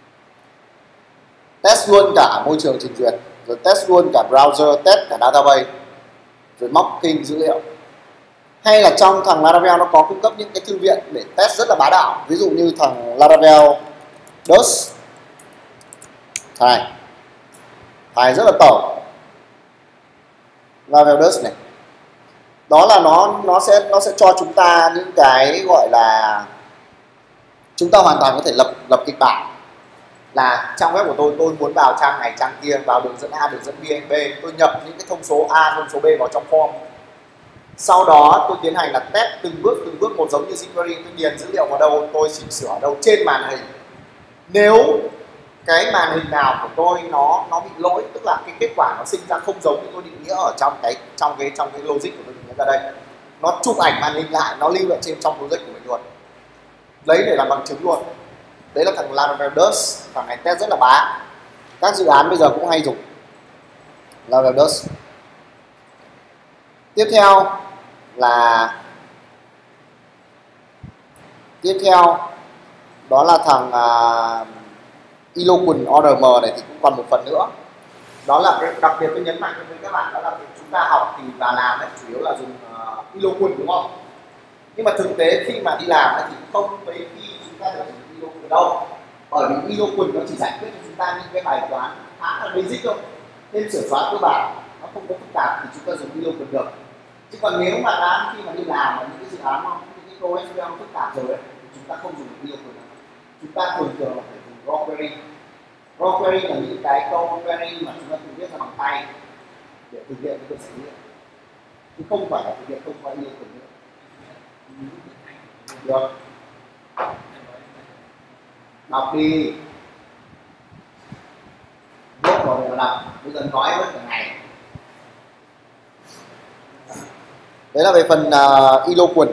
test luôn cả môi trường trình duyệt, rồi test luôn cả browser, test cả database, rồi mocking dữ liệu. Hay là trong thằng Laravel nó có cung cấp những cái thư viện để test rất là bá đạo, ví dụ như thằng Laravel DOS thầy rất là tẩu Laravel DOS này. Đó là nó sẽ cho chúng ta những cái gọi là chúng ta hoàn toàn có thể lập kịch bản là trang web của tôi muốn vào trang này trang kia, vào đường dẫn A đường dẫn B, tôi nhập những cái thông số A thông số B vào trong form, sau đó tôi tiến hành là test từng bước một, giống như jQuery, tôi điền dữ liệu vào đâu, tôi chỉnh sửa ở đâu trên màn hình. Nếu cái màn hình nào của tôi nó bị lỗi, tức là cái kết quả nó sinh ra không giống như tôi định nghĩa ở trong cái logic của tôi định nghĩa ra đây, nó chụp ảnh màn hình lại, nó lưu lại trong logic của mình luôn, lấy để làm bằng chứng luôn. Đấy là thằng Laravel Dust, thằng này test rất là bá, các dự án bây giờ cũng hay dùng Laravel Dust. Tiếp theo đó là thằng Eloquent ORM này, thì cũng còn một phần nữa. Đó là cái đặc biệt tôi nhấn mạnh với các bạn, đó là chúng ta học thì và làm ấy, chủ yếu là dùng Eloquent, đúng không? Nhưng mà thực tế khi mà đi làm ấy, thì không mấy khi chúng ta được dùng Eloquent đâu, bởi vì Eloquent nó chỉ giải quyết cho chúng ta những cái bài toán khá là basic thôi, thêm sửa xóa cơ bản, nó không có phức tạp thì chúng ta dùng Eloquent được. Chứ còn nếu mà khi mà đi làm ở những cái dự án mà những cái câu SQL phức tạp rồi ấy, thì chúng ta không dùng Eloquent. Chúng ta thường là phải dùng raw query. Raw query là những cái câu query mà chúng ta tự viết ra bằng tay để thực hiện cái việc giải nghĩa, chứ không phải là thực hiện thông qua Eloquent nữa. Được, đọc đi, viết rồi để đọc, bây giờ nói hết cả ngày. Đấy là về phần Eloquent.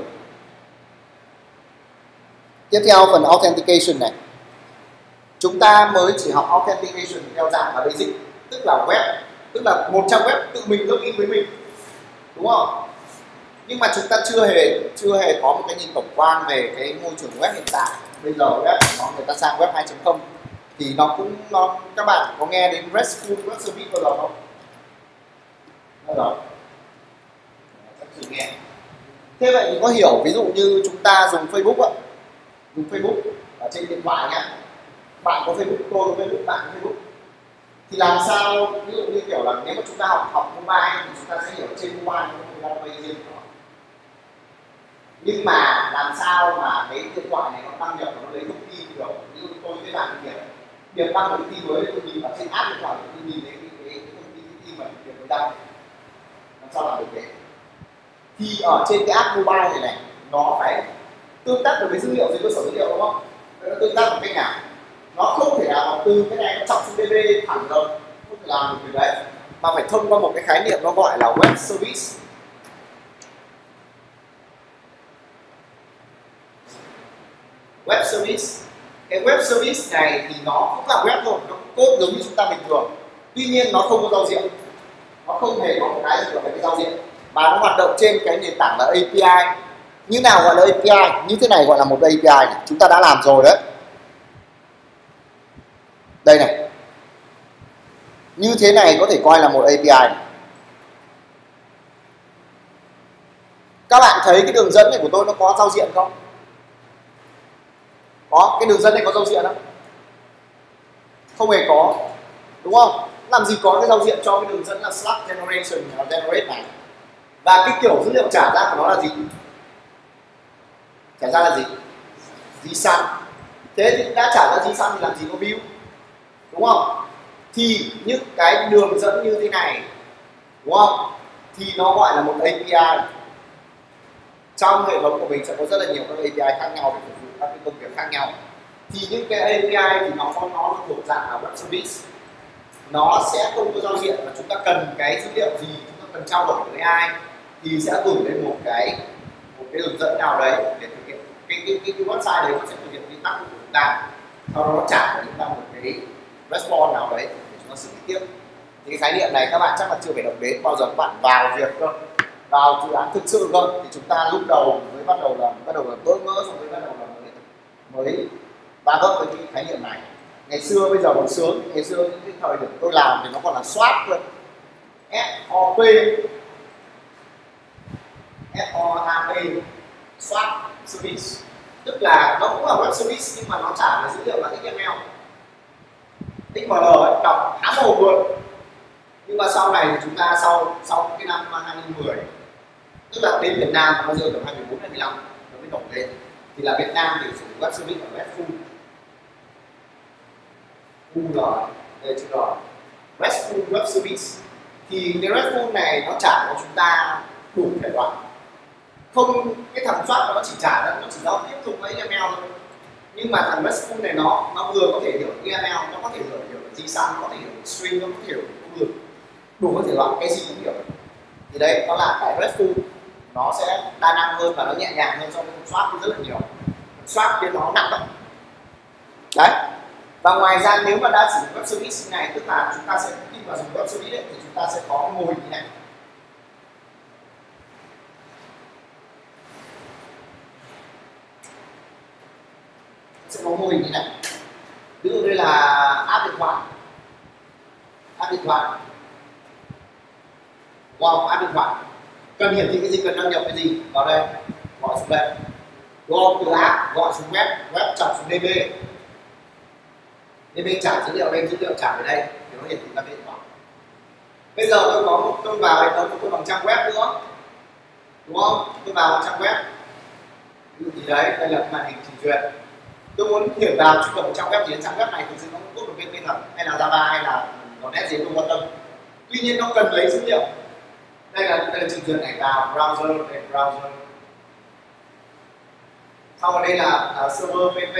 Tiếp theo phần Authentication này, chúng ta mới chỉ học Authentication theo dạng là basic, tức là web, tức là một trang web tự mình login với mình, đúng không? Nhưng mà chúng ta chưa hề có một cái nhìn tổng quan về cái môi trường web hiện tại. Bây giờ web người ta sang web 2.0 thì các bạn có nghe đến RESTful web service bao giờ không? Bao giờ? Chắc chưa nghe. Thế vậy thì có hiểu, ví dụ như chúng ta dùng Facebook ạ, dùng Facebook ở trên điện thoại nhé, bạn có Facebook, tôi có Facebook, bạn có Facebook, thì làm sao, ví dụ như kiểu là nếu mà chúng ta học mobile thì chúng ta sẽ hiểu trên mobile nó là riêng của nó. Nhưng mà làm sao mà cái điện thoại này nó đăng nhập và nó lấy thông tin được, ví dụ tôi với bạn việc đăng một thông tin mới, tôi nhìn vào trên app điện thoại tôi nhìn thấy cái thông tin mà việc tôi đăng, làm sao làm được thế? Thì ở trên cái app mobile này nó phải tương tác được với dữ liệu dưới cơ sở dữ liệu, đúng không? Nó tương tác bằng cách nào? Nó không thể nào mà từ cái này nó chọc xuống DB thẳng rồi, không thể làm được việc đấy, mà phải thông qua một cái khái niệm nó gọi là web service. Web service, cái web service này thì nó cũng là web thôi, nó cũng code giống như chúng ta bình thường, tuy nhiên nó không có giao diện, nó không hề có một cái gì gọi là cái giao diện, mà nó hoạt động trên cái nền tảng là API. Như nào gọi là API? Như thế này gọi là một API này. Chúng ta đã làm rồi đấy. Đây này. Như thế này có thể coi là một API này. Các bạn thấy cái đường dẫn này của tôi nó có giao diện không? Có, cái đường dẫn này có giao diện không? Không hề có, đúng không? Làm gì có cái giao diện cho cái đường dẫn là slash generation generate này. Và cái kiểu dữ liệu trả ra của nó là gì? Trả ra là gì? JSON. Thế thì đã trả ra JSON thì làm gì có view, đúng không? Thì những cái đường dẫn như thế này, đúng không? Thì nó gọi là một API. Trong hệ thống của mình sẽ có rất là nhiều các API khác nhau để phục vụ các cái công việc khác nhau. Thì những cái API thì nó thuộc dạng là web service. Nó sẽ không có giao diện, và chúng ta cần cái dữ liệu gì, chúng ta cần trao đổi với ai thì sẽ gửi lên một cái hướng dẫn nào đấy để thực hiện cái website đấy, nó sẽ thực hiện quy tắc của chúng ta, sau đó nó trả cho chúng ta một cái response nào đấy để chúng ta xử lý tiếp. Thì cái khái niệm này các bạn chắc là chưa phải động đến bao giờ các bạn vào việc cơ, vào dự án thực sự cơ, thì chúng ta lúc đầu mới bắt đầu là bỡ ngỡ, xong mới bắt đầu là mới va vấp với cái khái niệm này. Ngày xưa bây giờ còn sướng, ngày xưa những cái thời điểm tôi làm thì nó còn là swap cơ, SOP, swap service, tức là nó cũng là web service nhưng mà nó trả là dữ liệu là XML, XML ấy, đọc há mồm luôn. Nhưng mà sau này thì chúng ta sau cái năm 2010, tức là đến Việt Nam nó rơi vào 2014 2015 nó mới nổi lên, thì là Việt Nam thì sử dụng web service ở RESTful, đây chữ R, RESTful web service. Thì cái RESTful này nó trả cho chúng ta đủ thể loại, không cái thằng swap nó chỉ trả ra, nó chỉ giao tiếp tục với XML thôi. Nhưng mà thằng RESTful này nó vừa có thể hiểu XML, nó có thể hiểu JSON, nó có thể hiểu string, nó có thể hiểu công việc, đủ các thể loại, cái gì cũng hiểu. Thì đây nó là cái RESTful, nó sẽ đa năng hơn và nó nhẹ nhàng hơn so với swap rất là nhiều. Swap thì nó nặng lắm, Đấy. Và ngoài ra nếu mà đã sử dụng web service này, tức là chúng ta sẽ khi mà dùng web service ấy, thì chúng ta sẽ có cái mô hình như này. Sẽ có mô hình như này. Ví dụ đây là app điện thoại. App điện thoại. Wow, app điện thoại. Cần hiển thị cái gì, cần đăng nhập cái gì vào đây, gọi xuống đây. Đúng không? Từ app gọi xuống web, web chọn xuống DB. DB trả dữ liệu đây, dữ liệu trả về đây để nó hiển thị ra điện thoại. Bây giờ tôi vào hệ thống của tôi bằng trang web nữa, đúng không? Tôi vào trang web, ví dụ gì đấy, đây là cái màn hình trình duyệt. Tôi muốn hiểu vào truy cập một trang web thì đến trang web này thực sự nó cũng code được bên thật hay là Java hay là .NET gì tôi quan tâm. Tuy nhiên nó cần lấy dữ liệu. Đây là trình duyệt này, vào browser, đây browser. Sau ở đây là server PP.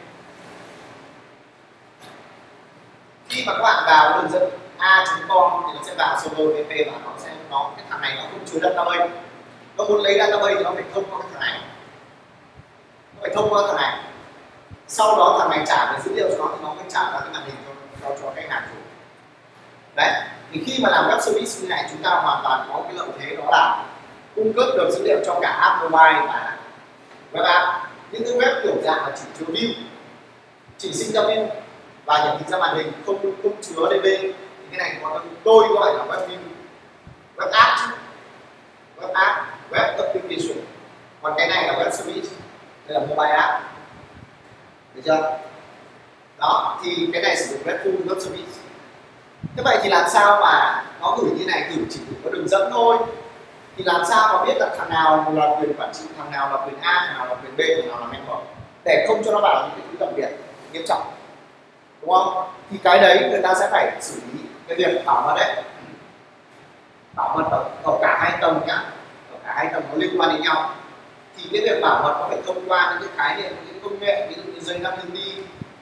Khi mà các bạn vào đường dẫn a.com thì nó sẽ vào server PP và cái thằng này nó không chứa database. Nó muốn lấy database thì nó phải thông qua cái thằng này. Nó phải thông qua thằng này. Sau đó thằng này trả về dữ liệu cho nó thì nó mới trả ra cái màn hình cho khách hàng dùng. Đấy, thì khi mà làm web service như này chúng ta hoàn toàn có cái lợi thế, đó là cung cấp được dữ liệu cho cả app mobile và web app. Những cái web kiểu dạng là chỉ chứa view, chỉ sinh ra view và hiển thị ra màn hình, không chứa DB thì cái này tôi gọi là web view, web app chứ, web app, web application. Còn cái này là web service, đây là mobile app, được chưa? Đó, thì cái này sử dụng RESTful web service. Thế vậy thì làm sao mà nó gửi như này, chỉ gửi có đường dẫn thôi, thì làm sao mà biết là thằng nào là quyền quản trị, thằng nào là quyền A, thằng nào là quyền B, thằng nào là member, để không cho nó vào những cái thứ đặc biệt nghiêm trọng, đúng không? Thì cái đấy người ta sẽ phải xử lý cái việc bảo mật đấy, bảo mật ở cả hai tầng nhá, ở cả hai tầng nó liên quan đến nhau. Thì cái việc bảo mật nó phải thông qua những cái khái niệm, những công nghệ ví dụ như dây 5 đi,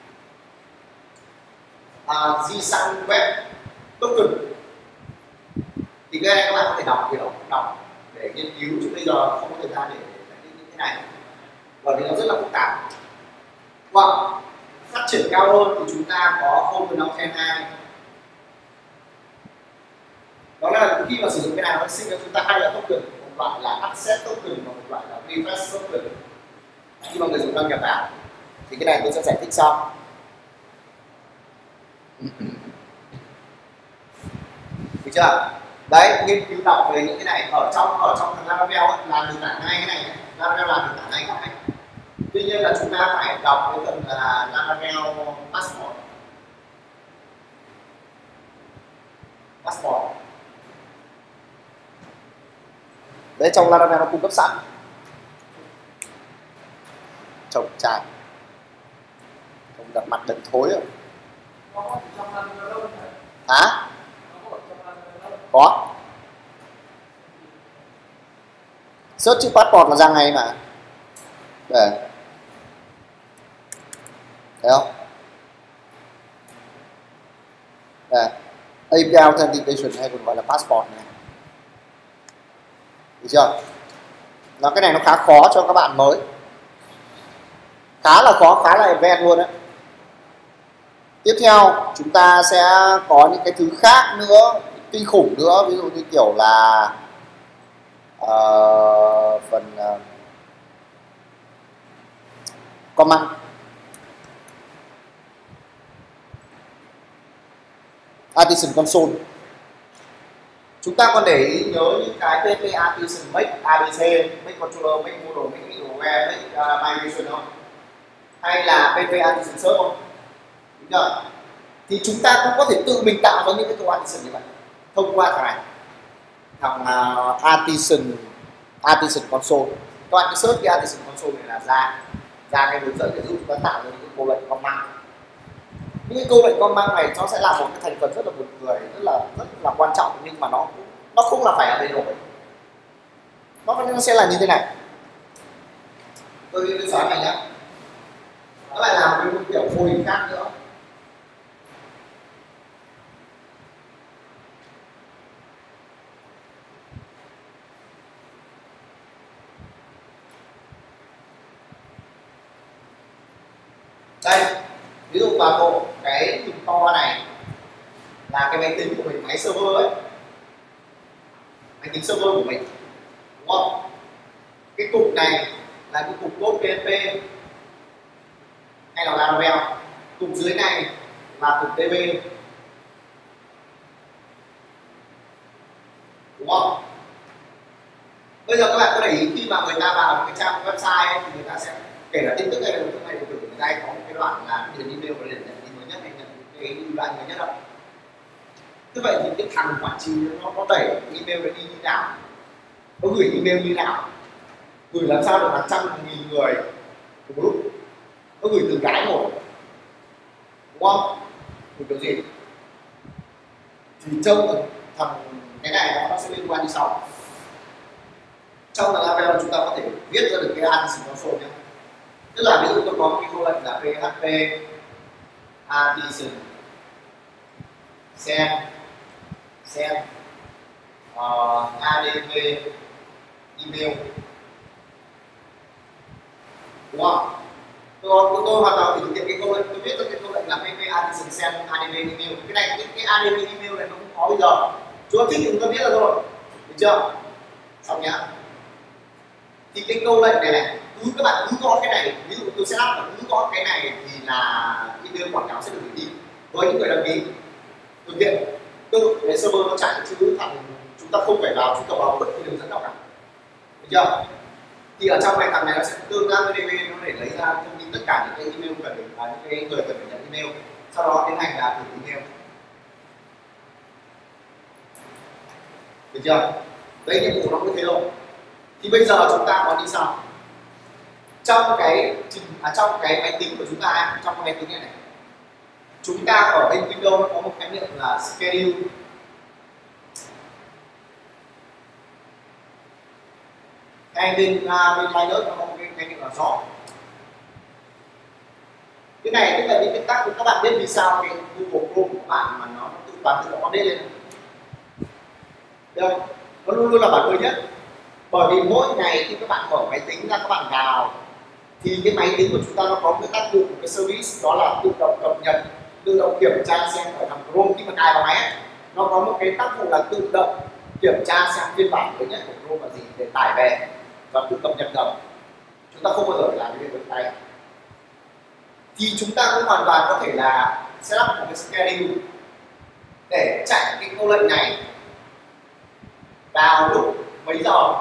JSON web token. Thì cái này các bạn có thể đọc để nghiên cứu, chứ bây giờ không có thời gian để những cái này, bởi vì nó rất là phức tạp. Hoặc phát triển cao hơn thì chúng ta có Open Auth 2. Đó là khi mà sử dụng cái này nó sinh ra chúng ta hai loại token, một loại là access token và một loại là refresh token. Khi mà người dùng đăng nhập vào thì cái này tôi sẽ giải thích sau. Được chưa? Đấy, nghiên cứu đọc về những cái này ở trong thằng Laravel là nền tảng hai cái này, Laravel là nền tảng hai cái này. Tuy nhiên là chúng ta phải đọc cái phần là Laravel Passport. Đấy, trong Laravel nó cung cấp sẵn. Trồng trà, không đặt mặt đần thối rồi. Hả? Có. Search chữ passport là ra ngay mà. Để. Thấy không? Đây. API Authentication hay còn gọi là passport này. Được chưa? Nó cái này nó khá khó cho các bạn mới. Khá là khó, khá là advanced luôn đấy. Tiếp theo chúng ta sẽ có những cái thứ khác nữa, kinh khủng nữa, ví dụ như kiểu là phần command. Artisan console. Chúng ta còn để ý nhớ những cái PP Artisan make ABC, make controller, make model, make middleware, make migration không? Hay là PP Artisan search không? Đúng chưa? Thì chúng ta cũng có thể tự mình tạo ra những cái tool Artisan như vậy thông qua thằng này, thằng Artisan console. Các bạn cứ search cái Artisan console này là ra cái hướng dẫn để giúp chúng ta tạo ra những cái câu lệnh command. Những cái câu lệnh command này nó sẽ là một cái thành phần rất là buồn cười, rất là quan trọng, nhưng mà nó không là phải ở đây nổi. Nó sẽ là như thế này. Tôi xóa này nhé. Các bạn làm một kiểu mô hình khác nữa. Đây, ví dụ toàn bộ cái cục to này là cái máy tính của mình, máy server ấy, máy tính server của mình, đúng không? Cái cục này là cái cục code PHP hay là Laravel, cục dưới này là cục DB, đúng không? Bây giờ các bạn có để ý khi mà người ta vào một cái trang website ấy, thì người ta sẽ kể cả tin tức hay là một thương mại điện tử, người ta có một cái đoạn là điền email và điền tin mới nhất hay nhận cái đoạn mới nhất đâu. Như vậy thì cái thằng quản trị nó đẩy email đi như nào, nó gửi email như nào, gửi làm sao được hàng trăm nghìn người cùng lúc, nó gửi từng cái một, đúng không? Gửi kiểu gì thì trông thằng cái này nó sẽ liên quan như sau. Trong Laravel chúng ta có thể viết ra được cái artisan console nhé. Tức là ví dụ tôi có cái câu lệnh là php artisan send adb email, đúng không? Tôi hoàn toàn thực hiện cái câu lệnh, tôi viết ra cái câu lệnh là php artisan send adb email. Cái này cái adb email này nó không có bây giờ, chúng ta thích thì chúng ta viết ra thôi, được chưa? Xong nhá. Thì cái câu lệnh này cứ các bạn cứ có cái này, ví dụ tôi sẽ lắp là cứ có cái này thì là email quảng cáo sẽ được gửi đi với những người đăng ký thực hiện tự cái server nó chạy, chứ thằng chúng ta không phải vào, chúng ta vào bất kỳ đường dẫn nào cả, được chưa? Thì ở trong này thằng này nó sẽ tương tác với DB, nó để lấy ra thông tin tất cả những cái email cần phải, những cái người cần phải nhận email, sau đó tiến hành là gửi email, được chưa? Đây nhiệm vụ nó cũng thế rồi. Thì bây giờ chúng ta có đi sau trong cái trong cái máy tính của chúng ta ấy, trong cái máy tính này, chúng ta ở bên Windows nó có một khái niệm là schedule, hay bên Linux nó có một cái khái niệm là job. Cái này tức là những cái tác của các bạn biết vì sao cái Google Chrome của bạn mà nó tự toàn tự động update lên, được không? Nó luôn luôn là bản mới nhất. Bởi vì mỗi ngày khi các bạn mở máy tính ra, các bạn vào thì cái máy tính của chúng ta nó có cái tác dụng của cái service, đó là tự động cập nhật, tự động kiểm tra xem ở thằng Chrome khi mà cài vào máy ấy, nó có một cái tác vụ là tự động kiểm tra xem phiên bản mới nhất của Chrome là gì để tải về và tự cập nhật ngầm. Chúng ta không bao giờ phải làm cái việc tay. Thì chúng ta cũng hoàn toàn có thể là setup một cái schedule để chạy cái câu lệnh này vào lúc mấy giờ,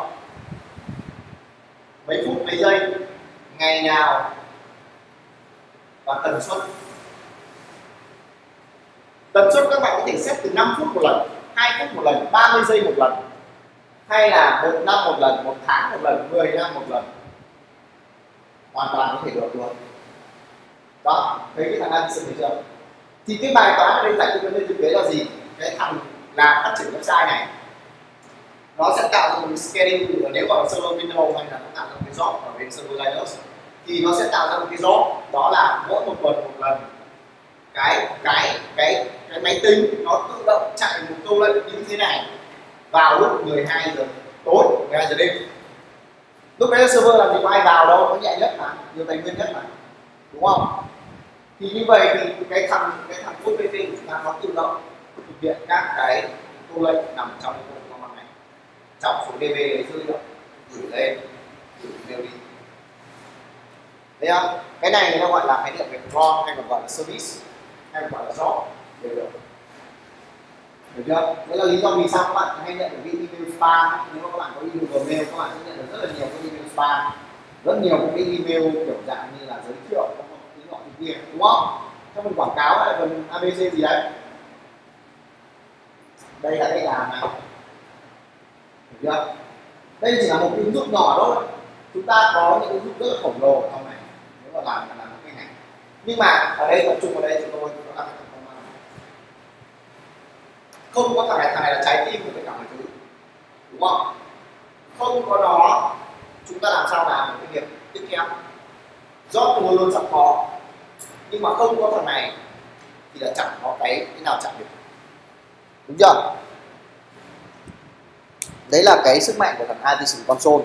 mấy phút, mấy giây, ngày nào và tần suất. Tần suất các bạn có thể set từ 5 phút một lần, 2 phút một lần, 30 giây một lần, hay là 1 năm một lần, 1 tháng một lần, 10 năm một lần, hoàn toàn có thể được luôn. Đó, thấy cái thằng Anderson được chưa? Thì cái bài toán ở đây giải quyết vấn đề thực tế là gì? Cái thằng làm phát triển website này nó sẽ tạo ra một cái schedule, nếu mà server Windows hay là nó tạo ra một cái job ở bên server Linux thì nó sẽ tạo ra một cái job, đó là mỗi một tuần một lần cái máy tính nó tự động chạy một câu lệnh như thế này vào lúc 12 giờ tối, 12 giờ đêm. Lúc đấy server làm gì có ai vào đâu, nó nhẹ nhất mà, nhiều tài nguyên nhất mà, đúng không? Thì như vậy thì cái thằng code PHP của chúng ta nó tự động thực hiện các cái câu lệnh nằm trong cái code command này, trong số DB lấy dữ liệu gửi lên, gửi email đi. Thấy không? Cái này nó gọi là khái niệm về cron, hay còn gọi là service, hay còn gọi là job, đều được. Được chưa? Đấy là lý do vì sao các bạn hay nhận được cái email spam. Nếu các bạn có email Gmail, các bạn sẽ nhận được rất là nhiều cái email spam, rất nhiều cái email kiểu dạng như là giới thiệu cái nọ cái kia, đúng không? Trong một quảng cáo hay phần ABC gì đấy. Đây là cái làm này. Được chưa? Đây chỉ là một cái ứng dụng nhỏ thôi. Chúng ta có những ứng dụng rất là khổng lồ ở trong này. Nếu mà làm cái này. Nhưng mà ở đây tập trung vào đây chúng tôi nó là cái không có thằng này là trái tim của tất cả mọi thứ, đúng không? Không có nó chúng ta làm sao làm được cái việc tiếp theo. Job luôn luôn sẵn có, nhưng mà không có thằng này thì là chẳng có cái nào chặn được, đúng chưa? Đấy là cái sức mạnh của thằng Artisan Console.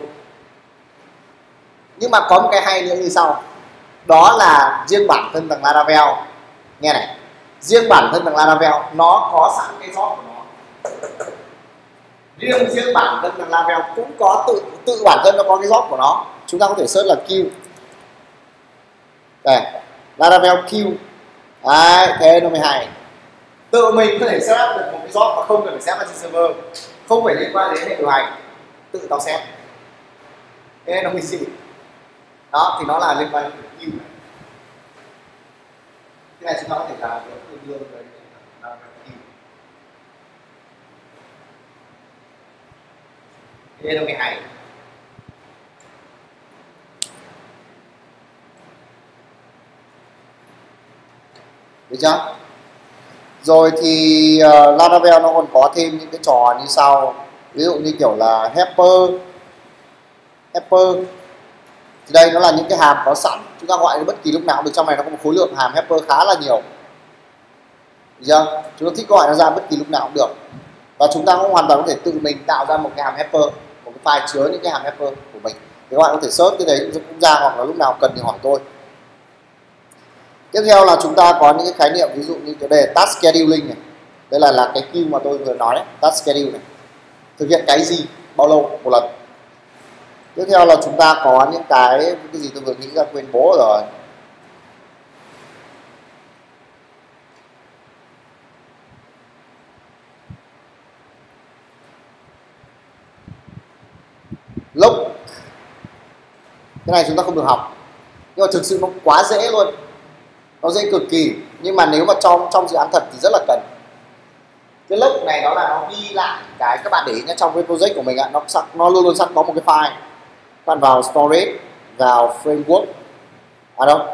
Nhưng mà có một cái hay nữa như sau, đó là riêng bản thân thằng Laravel Nghe này, riêng bản thân thằng Laravel nó có sẵn cái job của nó, riêng bản thân thằng Laravel cũng có tự bản thân nó có cái job của nó. Chúng ta có thể search là queue đây, Laravel queue đấy, thế nó mới hay. Tự mình có thể set up được một cái job mà không cần phải set up trên server, không phải liên quan đến hệ điều hành, tự tao set, thế nó mới xịn. Đó thì nó là liên quan đến queue này. Cái này chúng ta có thể làm được tương đương với Laravel queue. Thế nó mới hay. Được chưa? Rồi thì Laravel nó còn có thêm những cái trò như sau. Ví dụ như kiểu là helper. Thì đây nó là những cái hàm có sẵn, chúng ta gọi bất kỳ lúc nào được. Trong này nó có một khối lượng hàm helper khá là nhiều. Được chưa? Chúng ta thích gọi nó ra bất kỳ lúc nào cũng được. Và chúng ta cũng hoàn toàn có thể tự mình tạo ra một cái hàm helper, một cái file chứa những cái hàm helper của mình. Thì các bạn có thể search cái đấy cũng ra, hoặc là lúc nào cần thì hỏi tôi. Tiếp theo là chúng ta có những cái khái niệm, ví dụ như cái đề task scheduling này. Đây là cái queue mà tôi vừa nói đấy, task schedule này. Thực hiện cái gì, bao lâu một lần. Tiếp theo là chúng ta có những cái gì tôi vừa nghĩ ra quên bố rồi. Log. Cái này chúng ta không được học, nhưng mà thực sự nó quá dễ luôn, nó dễ cực kỳ. Nhưng mà nếu mà trong dự án thật thì rất là cần. Cái log này đó là nó ghi lại cái, các bạn để ý nhé, trong cái project của mình ạ, nó luôn luôn sẵn có một cái file. Các bạn vào storage, vào framework, đâu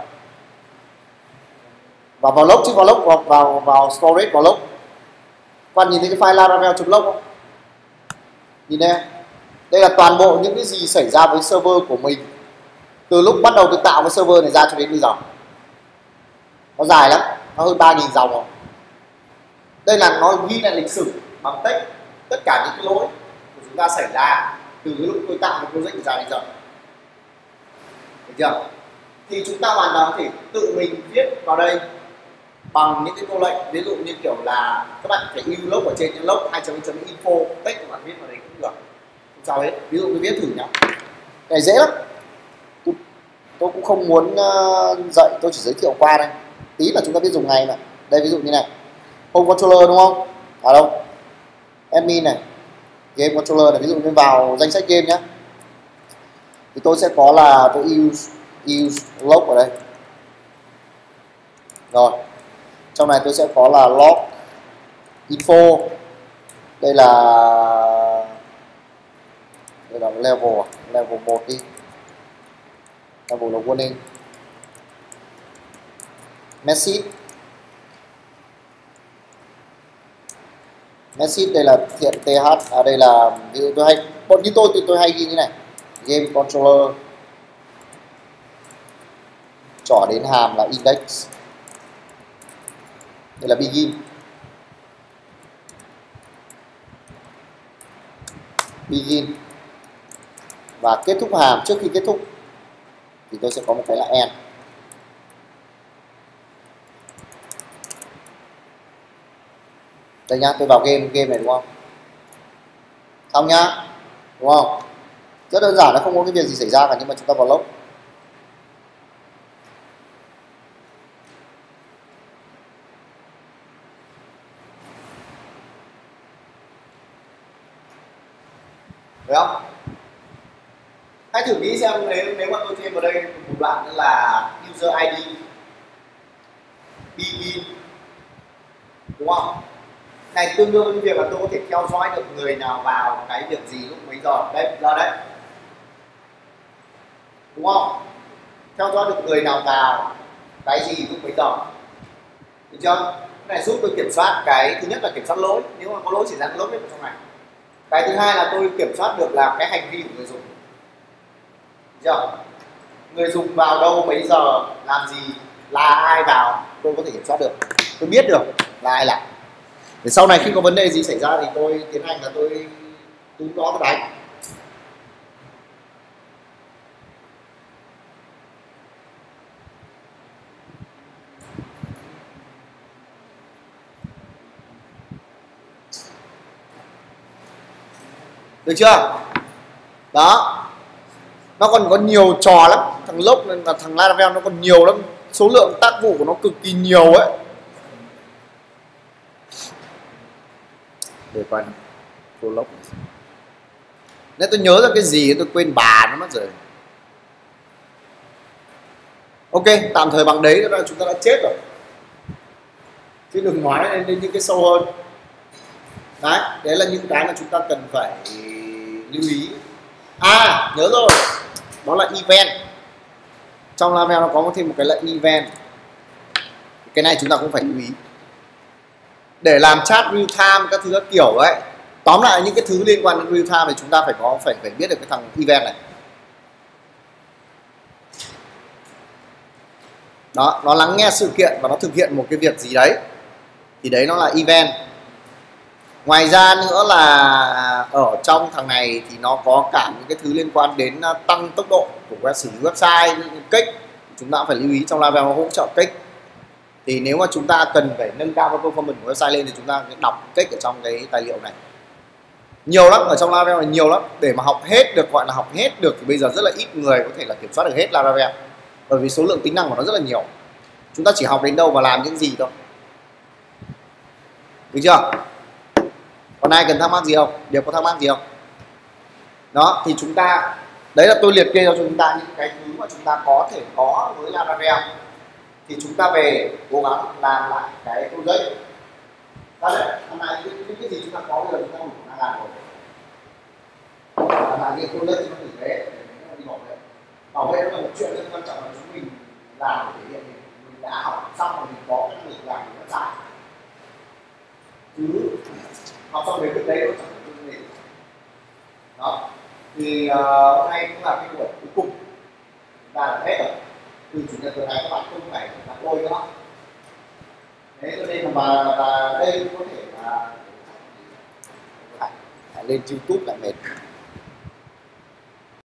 vào log chứ, vào log, vào storage, vào log. Các bạn nhìn thấy cái file laravel.log không? Nhìn đây, đây là toàn bộ những cái gì xảy ra với server của mình từ lúc bắt đầu tôi tạo cái server này ra cho đến bây giờ. Nó dài lắm, nó hơn 3.000 dòng rồi. Đây là nó ghi lại lịch sử bằng text tất cả những cái lỗi của chúng ta xảy ra từ cái lúc tôi tạo một project ra đến giờ. Được chưa? Thì chúng ta hoàn toàn có thể tự mình viết vào đây bằng những cái câu lệnh, ví dụ như kiểu là các bạn phải lưu log ở trên những log 2.info, text của bạn viết vào đấy cũng được, không sao hết. Ví dụ tôi viết thử nhá, cái này dễ lắm, tôi cũng không muốn dạy, tôi chỉ giới thiệu qua đây, tí là chúng ta biết dùng ngay mà. Đây ví dụ như này, home controller đúng không, đâu admin này, game controller này, ví dụ như vào danh sách game nhé, thì tôi sẽ có là tôi use log ở đây. Rồi trong này tôi sẽ có là log info, đây là level 1 đi, level là warning. Message đây là hiện th, đây là ví dụ tôi hay, như tôi thì tôi hay ghi như này, game controller trỏ đến hàm là index, đây là begin, và kết thúc hàm, trước khi kết thúc thì tôi sẽ có một cái là end. Đây nhá, tôi vào game này đúng không, xong nhá, đúng không, rất đơn giản, nó không có cái việc gì xảy ra cả. Nhưng mà chúng ta vào log, được không? Hãy thử nghĩ xem nếu mà tôi thêm vào đây một đoạn nữa là user ID begin, đúng không? Này tương đương với việc là tôi có thể theo dõi được người nào vào cái việc gì lúc mấy giờ. Đây giờ đấy, đúng không? Theo dõi được người nào vào cái gì lúc mấy giờ, được chưa? Cái này giúp tôi kiểm soát, cái thứ nhất là kiểm soát lỗi, nếu mà có lỗi xảy ra lỗi ở trong này. Cái thứ hai là tôi kiểm soát được là cái hành vi của người dùng, được chưa? Người dùng vào đâu mấy giờ, làm gì, là ai vào, tôi có thể kiểm soát được, tôi biết được là ai làm. Để sau này khi có vấn đề gì xảy ra thì tôi tiến hành là tôi túm nó và đánh. được chưa? Đó, nó còn có nhiều trò lắm, thằng Lốc nên là thằng Laravel nó còn nhiều lắm, số lượng tác vụ của nó cực kỳ nhiều ấy. Để coi cô Lốc nếu tôi nhớ ra cái gì tôi quên bà nó mất rồi. Ok, tạm thời bằng đấy là chúng ta đã chết rồi, chứ đừng nói đến những cái sâu hơn. Đấy là những cái mà chúng ta cần phải lưu ý. Nhớ rồi, đó là event. Trong Laravel nó có thêm một cái là event, cái này chúng ta cũng phải lưu ý để làm chat real time các thứ các kiểu ấy. Tóm lại những cái thứ liên quan đến real time thì chúng ta phải biết được cái thằng event này. Đó, nó lắng nghe sự kiện và nó thực hiện một cái việc gì đấy thì đấy nó là event. Ngoài ra nữa là ở trong thằng này thì nó có cả những cái thứ liên quan đến tăng tốc độ của xử lý website, những cách chúng ta phải lưu ý. Trong Laravel nó hỗ trợ cách, thì nếu mà chúng ta cần phải nâng cao cái performance của website lên thì chúng ta đọc cách ở trong cái tài liệu này. Nhiều lắm, ở trong Laravel là nhiều lắm, để mà học hết được, gọi là học hết được thì bây giờ rất là ít người có thể là kiểm soát được hết Laravel, bởi vì số lượng tính năng của nó rất là nhiều. Chúng ta chỉ học đến đâu và làm những gì thôi, được chưa? Còn ai cần thắc mắc gì không? Đều có thắc mắc gì không? Đó, thì chúng ta, đấy là tôi liệt kê cho chúng ta những cái thứ mà chúng ta có thể có với Laravel. Thì chúng ta về cố gắng làm lại cái project. Đấy, hôm nay những cái gì chúng ta có bây giờ chúng ta đang làm rồi. Làm lại cái project cho nó tử tế để mình đi bảo vệ. Bảo vệ nó là một chuyện rất quan trọng, là chúng mình làm để thể hiện mình đã học xong rồi, mình có cái năng lực làm được website. Chứ học xong đến lúc đấy nó chẳng có gì. Đó, thì hôm nay cũng là cái buổi cuối cùng, chúng ta là hết rồi. Từ chủ nhật tuần này các bạn không phải là tôi nữa. Thế cho nên là đây có thể là lên YouTube lại mệt.